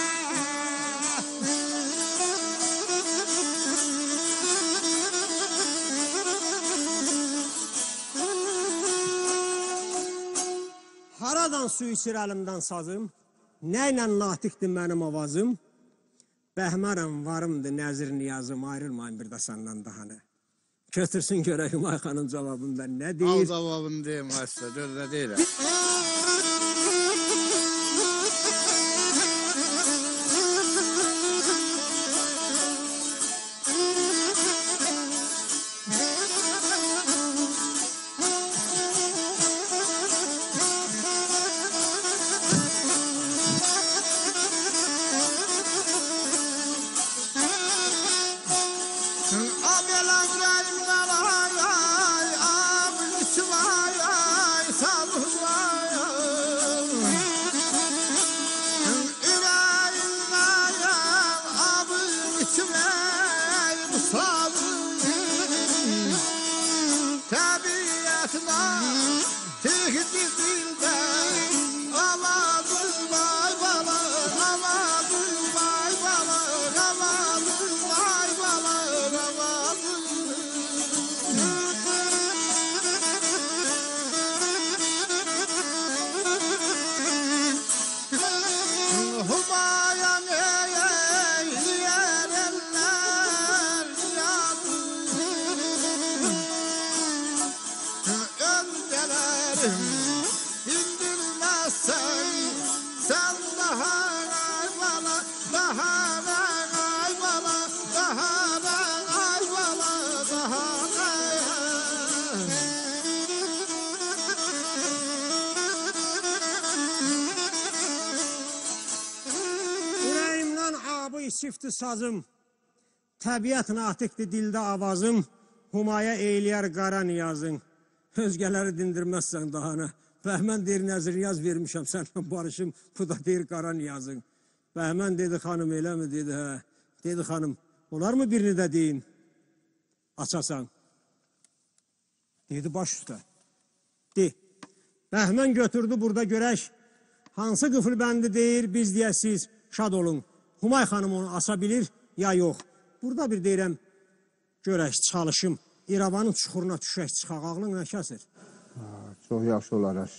B: Haradan su içir əlimdən sazım, nəylə natiqdir mənim avazım, bəhmərəm varımdır nəzir niyazım, ayrılmayın bir də səndən daha nə. Götürsün görəyim Ayxanın cavabında nə
C: Al
B: deyir?
C: cavabını deyim Aysa, gözlə deyirəm.
B: Çifti sazım, təbiət natiqdir dildə avazım, humaya eyləyər qara niyazın, özgələri dindirməzsən daha nə. Bəhmən deyir nəzir niyaz vermişəm, sənlə barışım, bu da deyir qara niyazın. Bəhmən dedi xanım elə mi dedi, hə. Dedi xanım, olar mı birini də deyim, açasan. Dedi baş üstə. De. Bəhmən götürdü burada görək, hansı qıfıl bəndi deyir, biz deyəsiz, şad olun. Humay xanım onu asa bilir, ya yox. Burada bir deyirəm, görək, çalışım. İrəvanın çuxuruna düşək, çıxaq, ağlın nə kəsir?
C: Çox yaxşı olar aşıq.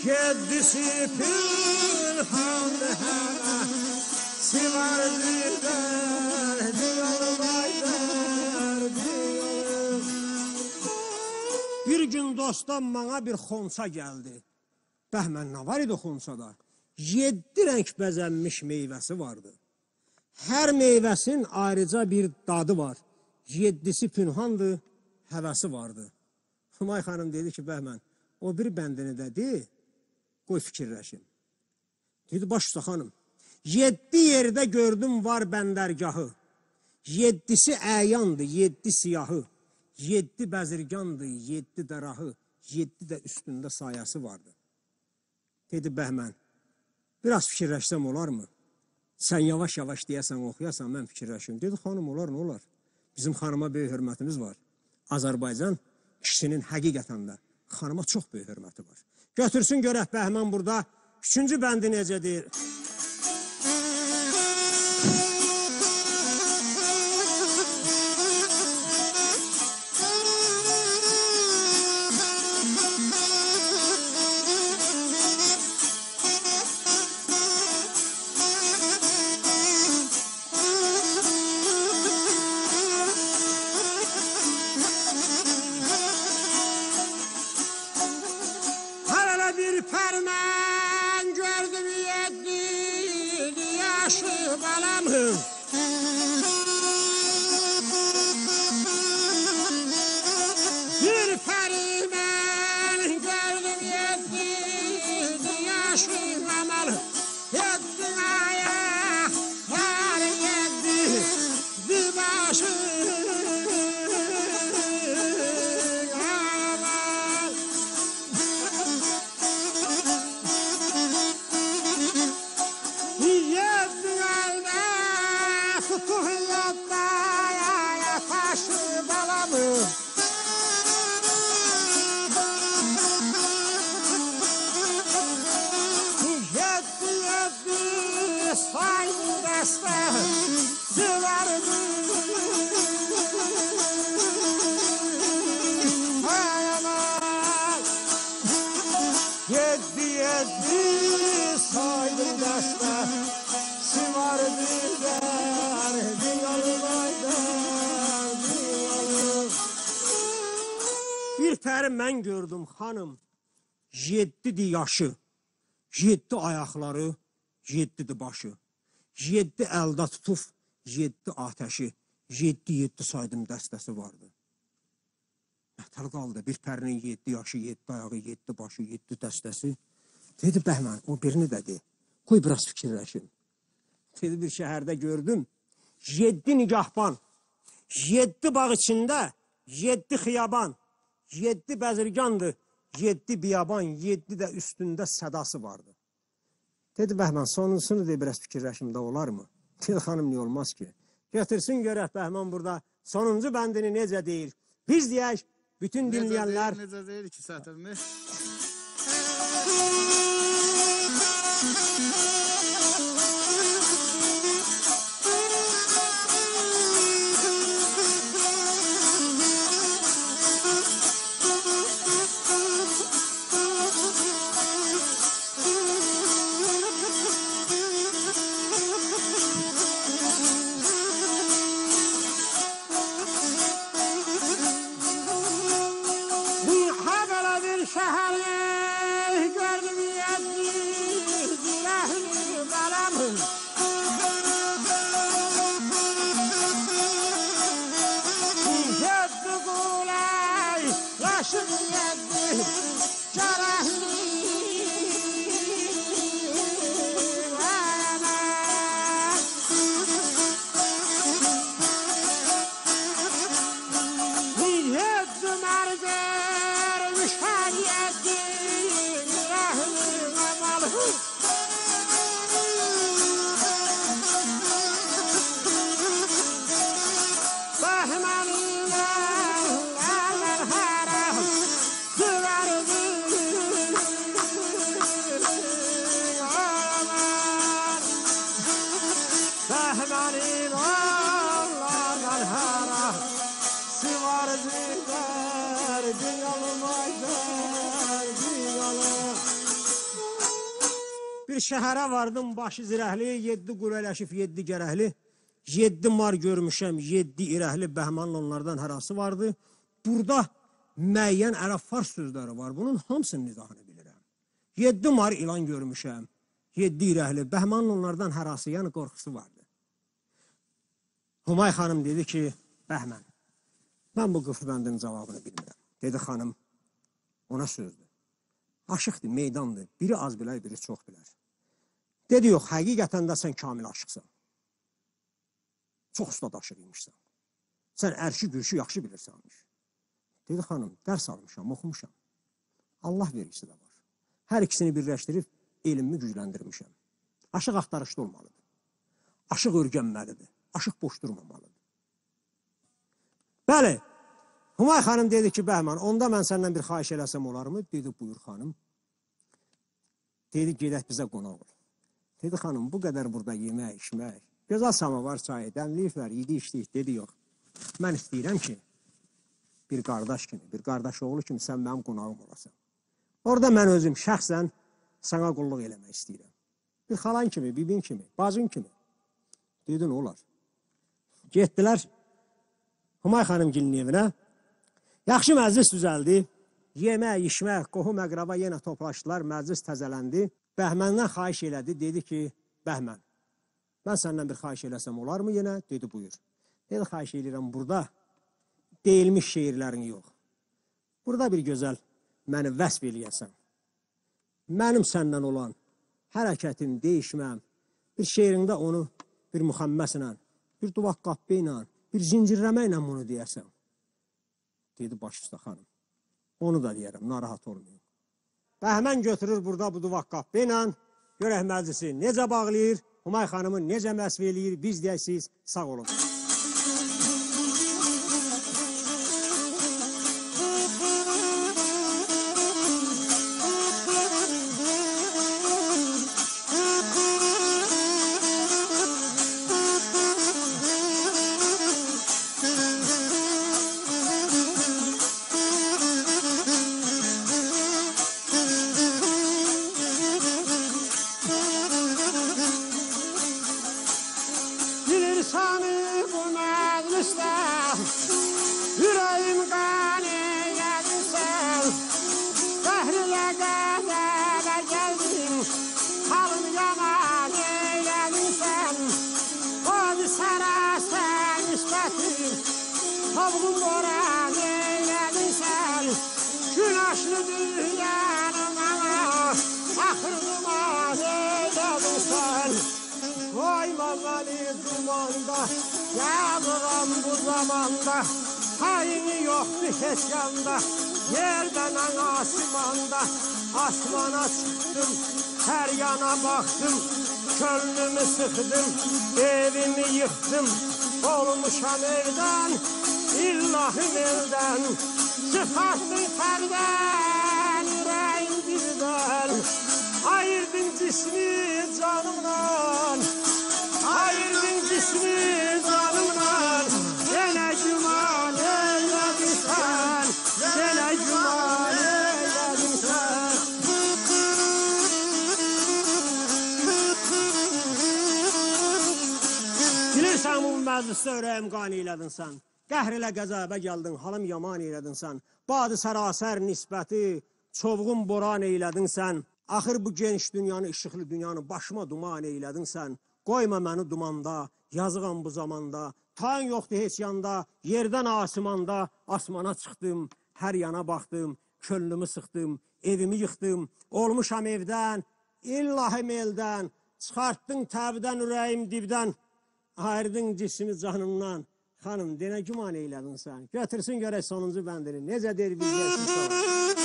B: Yedisi pülhanlı hara Sivar birden Diyalım ayder Diyalım. Bir gün dostum bana bir xonsa geldi. Bəhmən nə var idi xonsada? 7 renk bəzənmiş meyvəsi vardı. Hər meyvəsin ayrıca bir dadı var. 7'si pünhandı, həvəsi vardı. Humay xanım dedi ki, Bəhmən, o bir bəndini dedi, qoy fikirləşim. Dedi, baş üstə xanım, 7 yerdə gördüm var bəndərgahı. 7'si əyandı, 7 siyahı. 7 bəzirgandı, 7 dərahı. 7 də üstündə sayası vardı. Dedi, Bəhmən, biraz fikirləşsəm olar mı? Sən yavaş-yavaş deyəsən, oxuyasan, mən fikirləşim. Dedi, xanım, olar, nə olar? Bizim xanıma böyük hörmətimiz var. Azərbaycan kişinin həqiqətən də xanıma çox böyük hörməti var. Götürsün görək Bəhmən burada 3-cü bəndi necə deyir? Bir pərmən gördüm 7 yaşı balamı. Bir pərmən gördüm 7 yaşı balamı. 7 ayak var 7 başı. Bir pəri mən gördüm xanım, 7'di yaşı, 7 ayaqları, 7'di başı, 7 əldə tutub, 7 ateşi, 7 saydım dəstəsi vardı. Nətəl qaldı, bir pərinin 7 yaşı, 7 ayağı, 7 başı, 7 dəstəsi. Dedi, Bəhmən, o birini dedi, qoy biraz fikirləşim. Dedi, bir şəhərdə gördüm, 7 nigahban, 7 bağ içində, 7 xiyaban, 7 bəzirgandı, 7 biyaban, 7 də üstündə sədası vardı. Dedi, Bəhmən, sonuncusunu de biraz fikirləşimdə olar mı? Dedi, xanım, niyə olmaz ki? Götürsün görək Bəhmən burada sonuncu bəndini necə deyir? Biz deyək, bütün dinləyənlər...
C: Necə deyir 2 sətrini?
B: Şəhəri gördüm 7 diləhli qalamı. Yeddi qulay laşım 7 carahli. bir şəhərə vardım, başı zirəhli, 7 qurələşif, 7 gərəkli. 7 mar görmüşəm, 7 irəhli, Bəhmanın onlardan hərası vardı. Burada müəyyən ərəb-fars sözləri var, bunun hamısının izahını bilirəm. 7 mar ilan görmüşəm, 7 irəhli, Bəhmanın onlardan hərası, yəni qorxusu vardı. Humay xanım dedi ki, Bəhmən, mən bu qıfbəndin cavabını bilmirəm. Dedi xanım, ona sözdür. Aşıqdır, meydandır, biri az bilər, biri çox bilər. Dedi, yox, həqiqətən də sən kamil aşıqsan. Çox ustad aşıq imişsən. Sən ərşi gürşü yaxşı bilirsən. Dedi, xanım, dərs almışam, oxumuşam. Allah vergisi də var. Hər ikisini birləşdirib, elmimi gücləndirmişəm. Aşıq axtarışda olmalıdır. Aşıq örgənməlidir. Aşıq boş durmamalıdır. Bəli, Humay xanım dedi ki, Bəhman, onda mən səndən bir xahiş eləsəm olarmı? Dedi, buyur xanım. Dedi, gedək bizə qonaq ol. Dedi, xanım, bu qədər burada yemək, içmək, gözəl samavar çayı, dəmliyiklər, yedi içdik. Dedi, yox, mən istəyirəm ki, bir qardaş kimi, bir qardaş oğlu kimi sən mənim qonağım olasan. Orada mən özüm şəxsən sana qulluq eləmək istəyirəm. Bir xalan kimi, bibin kimi, bacın kimi. Dedi, nə olar? Getdilər Humay xanımgilin evinə. Yaxşı məclis düzəldi. Yemək, içmək, qohum əqraba yenə toplaşdılar, məclis təzələndi. Bəhməndən xahiş elədi, dedi ki, Bəhmən, mən səndən bir xahiş eləsəm olarmı yenə? Dedi, buyur. Dedi, xahiş eləyirəm, burada deyilmiş şeirlərini yox. Burada bir gözəl məni vəsb eləyəsən. Mənim səndən olan hərəkətim, deyişməm, bir şeirində onu bir müxəmməslə, bir duvaq qappı ilə, bir zincirləmə ilə bunu deyəsən. Dedi, baş üstə xanım. Onu da deyərəm, narahat olmayın. Bəhmən götürür burada bu duvaq qappı ilə, görək məclisi necə bağlayır, Humay xanımı necə məsv eləyir, biz deyəsiniz, sağ olun.
D: Yağdıram bu zamanda, hayini yoktu heç yanda, yerden asimanda, asmana çıktım, her yana baktım, könlümü sıktım, evimi yıktım, olmuşam evden, illahım elden, çıkarttın terden, yüreğim birden, ayırdın cismi canımdan, ayırdın cismi canımdan, gene güman eyledin sen, gene güman eyledin sen.
B: Bilirsən bu məclisdə ürəyim qani elədin sən, qəhr ilə qəzəbə gəldin, halım yaman elədin sən, badı sərasər nisbəti, çovğun boran eylədin sən, axır bu geniş dünyanı, işıqlı dünyanı başıma duman eylədin sən, qoyma məni dumanda, yazığam bu zamanda, tayin yoxdur heç yanda, yerdən asimanda, asmana çıxdım, hər yana baxdım, könlümü sıxdım, evimi yıxdım, olmuşam evdən, illahim eldən, çıxartdın təbdən, ürəyim dibdən, ayırdın cismi canımdan, xanım, denə güman eylədin sən, götürsün görək sonuncu bəndini, necə der biz gəlsin sonra.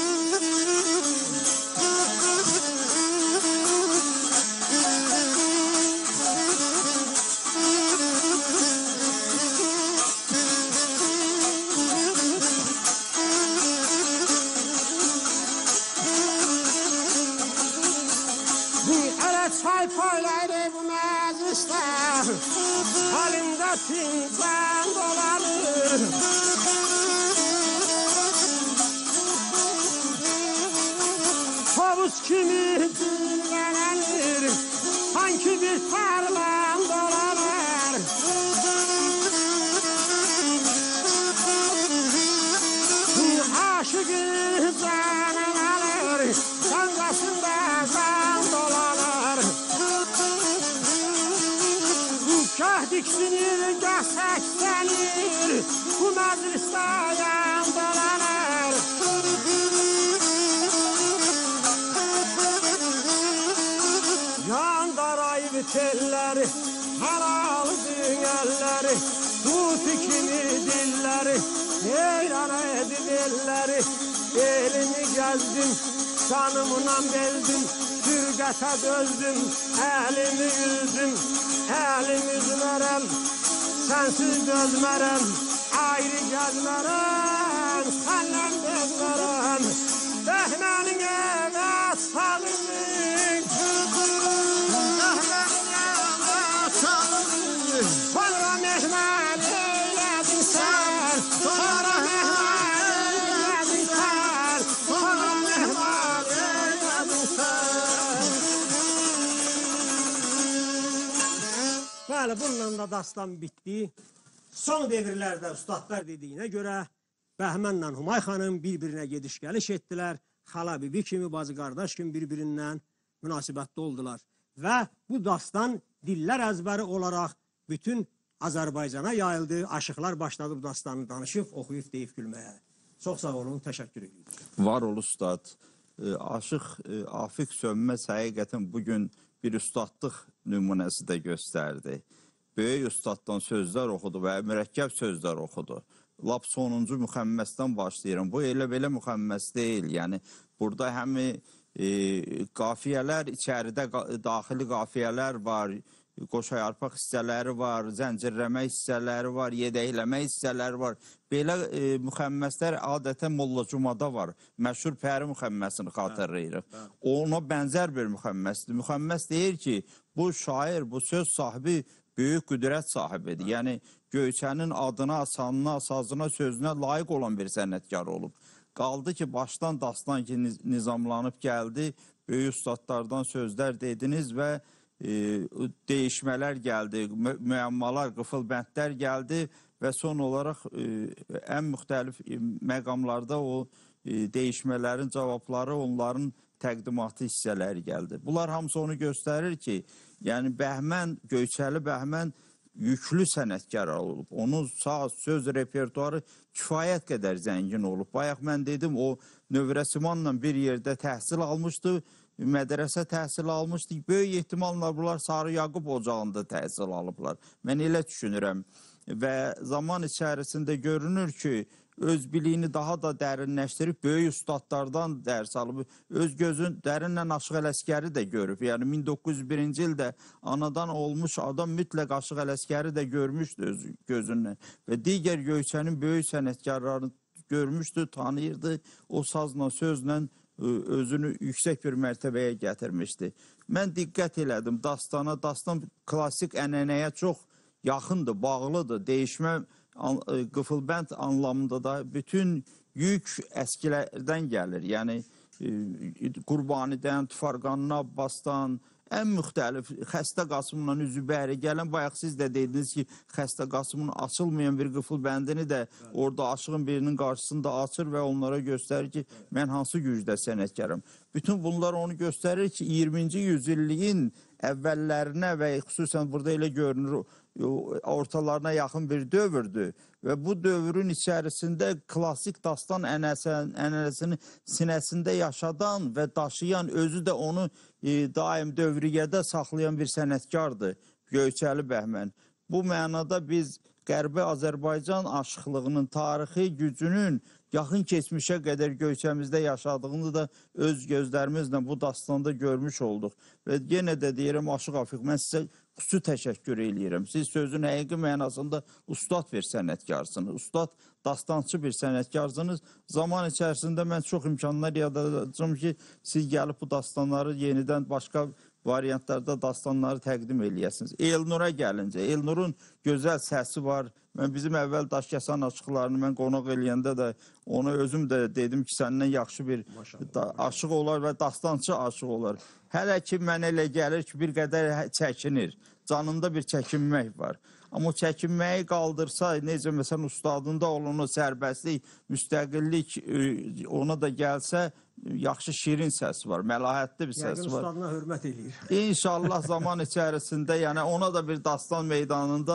D: Çay paylaydı bu mecliste, halimde fincan dolanır. Tavus kimi dinlenir, sanki bir tarlam dolanır. Aşıkın canını alır, kankasında can dolanır. Kah diksinir, kah seksenir, bu mecliste yan dolanır. Yan darayı telleri, helal dünelleri, tut ikini dilleri, eyran edip elleri. Elimi gezdim, canımla beldim, sürgete dözdüm, elimi yüzdüm, elimi üzmərəm, sensiz dözmərəm, ayrı gezmərəm, senden dözmərəm. Behmenin eve salınır, sonra mehman eyledin sen, sonra mehman eyledin sen, sonra mehman eyledin sen.
B: Bəli, bununla da dastan bitdi. Son devirlərdə ustadlar dediyinə görə Bəhmənlə Humay xanım bir-birinə gediş-gəliş etdilər. Xala bibi kimi, bacı qardaş kimi bir-birindən münasibətli oldular. Və bu dastan dillər əzbəri olaraq bütün Azərbaycana yayıldı. Aşıqlar başladı bu dastanı danışıb, oxuyub, deyib gülməyə. Çox sağ olun, təşəkkür edirik.
A: Var ol ustad. Aşıq Afiq Sönməz həqiqətən bugün bir ustadlıq nümunəsi də göstərdi. Böyük ustaddan sözlər oxudu və mürəkkəb sözlər oxudu. Lap sonuncu müxəmməsdən başlayıram. Bu elə belə müxəmməs deyil. Yəni burada həm qafiyələr, içəridə daxili qafiyələr var, qoşayarpaq hissələri var, zəncirləmə hissələri var, yedəkləmə hissələri var. Belə müxəmməslər adətən Molla Cumada var. Məşhur Pəri müxəmməsini xatırlayırıq. Ona bənzər bir müxəmməsdir. Müxəmməs deyir ki, bu şair, bu söz sahibi böyük qüdrət sahibidir. Yəni Göyçənin adına, sanına, sazına, sözünə layiq olan bir sənətkar olub. Qaldı ki, başdan dastan ki, nizamlanıb gəldi, böyük ustadlardan sözlər dediniz və değişmələr gəldi, müəmmalar, qıfıl bəndlər gəldi və son olaraq ən müxtəlif məqamlarda o değişmələrin cavabları, onların təqdimatı hissələri gəldi. Bunlar hamısı onu göstərir ki, yəni Bəhmən, Göyçəli Bəhmən yüklü sənətkar olub. Onun saz, söz repertuarı kifayət qədər zəngin olub. Bayaq mən dedim, o Növrəsimanla bir yerdə təhsil almışdı, mədrəsə təhsil almışdı. Böyük ehtimalla bunlar Sarı Yaqub ocağında təhsil alıblar. Mən elə düşünürəm. Və zaman içərisində görünür ki, öz biliyini daha da dərinləşdirib, böyük ustadlardan dərs alıb, öz gözün dərinlə Aşıq Ələsgəri də görüb. Yəni 1901-ci ildə anadan olmuş adam mütləq Aşıq Ələsgəri də görmüşdü öz gözündən. Və digər Göyçənin böyük sənətkarlarını görmüşdü, tanıyırdı. O sazla, sözlə özünü yüksək bir mərtəbəyə gətirmişdi. Mən diqqət elədim dastana. Dastan klassik ənənəyə çox yaxındır, bağlıdır. Değişmə qıfılbənd anlamında da bütün yük əskilərdən gəlir. Yəni Qurbanidən, Tufarqanın Abbasdan, ən müxtəlif Xəstə Qasımla Üzübəri gələn, bayaq siz də dediniz ki, Xəstə Qasımın açılmayan bir qıfılbəndini də orada aşığın birinin qarşısında açır və onlara göstərir ki, mən hansı gücdə sənətkarım. Bütün bunlar onu göstərir ki, 20-ci yüzilliyin əvvəllərinə və xüsusən burada elə görünür, ortalarına yaxın bir dövrdür və bu dövrün içərisində klassik dastan ənənəsini sinəsində yaşadan və daşıyan, özü də onu daim dövriyyədə saxlayan bir sənətkardır Göyçəli Bəhmən. Bu mənada biz Qərbi Azərbaycan aşıqlığının tarixi gücünün yaxın keçmişə qədər Göyçəmizdə yaşadığını da öz gözlərimizlə bu dastanda görmüş olduq. Və yenə də deyirəm, Aşıq Afiq, mən sizə xüsusi təşəkkür edirəm. Siz sözün həqiqi mənasında ustad bir sənətkarsınız, ustad dastançı bir sənətkarsınız. Zaman içərisində mən çox imkanlar yaradacağım ki, siz gəlib bu dastanları yenidən başqa variantlarda dastanları təqdim eləyəsiniz. Elnura gəlincə, Elnurun gözəl səsi var. Mən bizim əvvəl Daşkəsən aşıqlarını mən qonaq eləyəndə də ona özüm də dedim ki, səndən yaxşı bir aşıq olar və dastançı aşıq olar. Hələ ki, mənə elə gəlir ki, bir qədər çəkinir. Canında bir çəkinmək var. Amma o çəkinməyi qaldırsa, necə məsələn ustadında olan o sərbəstlik, müstəqillik ona da gəlsə, yaxşı şirin səsi var, məlahətli bir səsi var.
B: Ustadına hörmət eləyir.
A: İnşallah zaman içərisində, yəni ona da bir dastan meydanında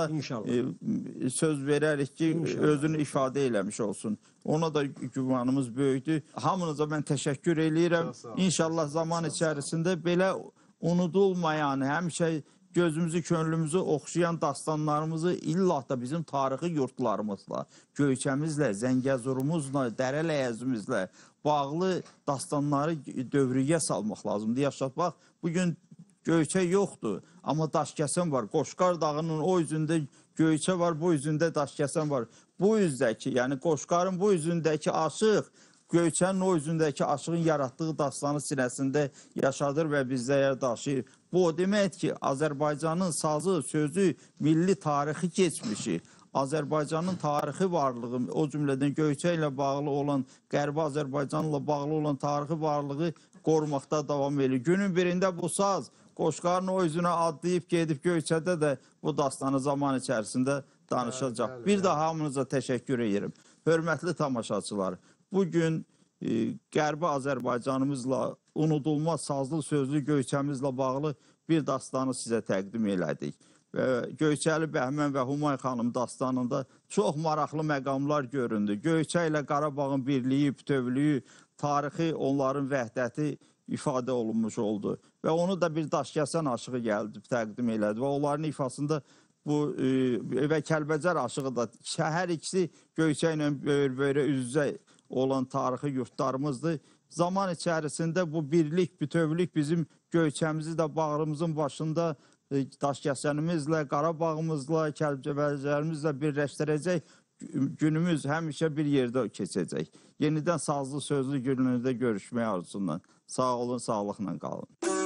A: söz verərik ki, özünü ifadə eləmiş olsun. Ona da gümanımız böyükdür. Hamınıza mən təşəkkür eləyirəm. İnşallah zaman içərisində belə unudulmayan, həmişə gözümüzü, könlümüzü oxşayan dastanlarımızı illa da bizim tarixi yurtlarımızla, Göyçəmizlə, Zəngəzurumuzla, Dərələyəzimizlə bağlı dastanları dövrüyə salmaq lazımdır, yaşatmaq. Bugün Göyçə yoxdur, amma Daşkəsən var. Qoşqar dağının o üzündə Göyçə var, bu üzündə Daşkəsən var. Bu üzdəki, yəni Qoşqarın bu üzündəki aşıq, Göyçənin o üzündəki aşığın yaratdığı dastanı sinəsində yaşadır və bizdə daşıyır. Bu o demək ki, Azərbaycanın sazı, sözü, milli tarixi keçmişi, Azərbaycanın tarixi varlığı, o cümlədən Göyçə ilə bağlı olan, Qərbi Azərbaycanla bağlı olan tarixi varlığı qorumaqda davam edir. Günün birində bu saz Qoşqarın o üzünə adlayıb gedib Göyçədə də bu dastanı zaman içərisində danışacaq. Bir daha hamınıza təşəkkür edirəm. Hörmətli tamaşaçılar, bugün Qərbi Azərbaycanımızla unudulmaz sazlı sözlü Göyçəmizlə bağlı bir dastanı sizə təqdim elədik. Göyçəli Bəhmən və Humay xanım dastanında çox maraqlı məqamlar göründü. Göyçə ilə Qarabağın birliyi, bütövlüyü, tarixi, onların vəhdəti ifadə olunmuş oldu. Və onu da bir Daşkəsən aşığı gəldi, təqdim elədi və onların ifasında bu və Kəlbəcər aşığı da hər ikisi Göyçə ilə böyür-böyrə üz-üzə olan tarixi yurtlarımızdır. Zaman içərisində bu birlik, bütövlük bizim Göyçəmizi də bağrımızın başında Daşkəsənimizlə, Qarabağımızla, Kəlbəcərimizlə birləşdirəcək günümüz həmişə bir yerdə keçəcək. Yenidən sazlı sözlü gününüzdə görüşməyə arzusundan. Sağ olun, sağlıqla qalın.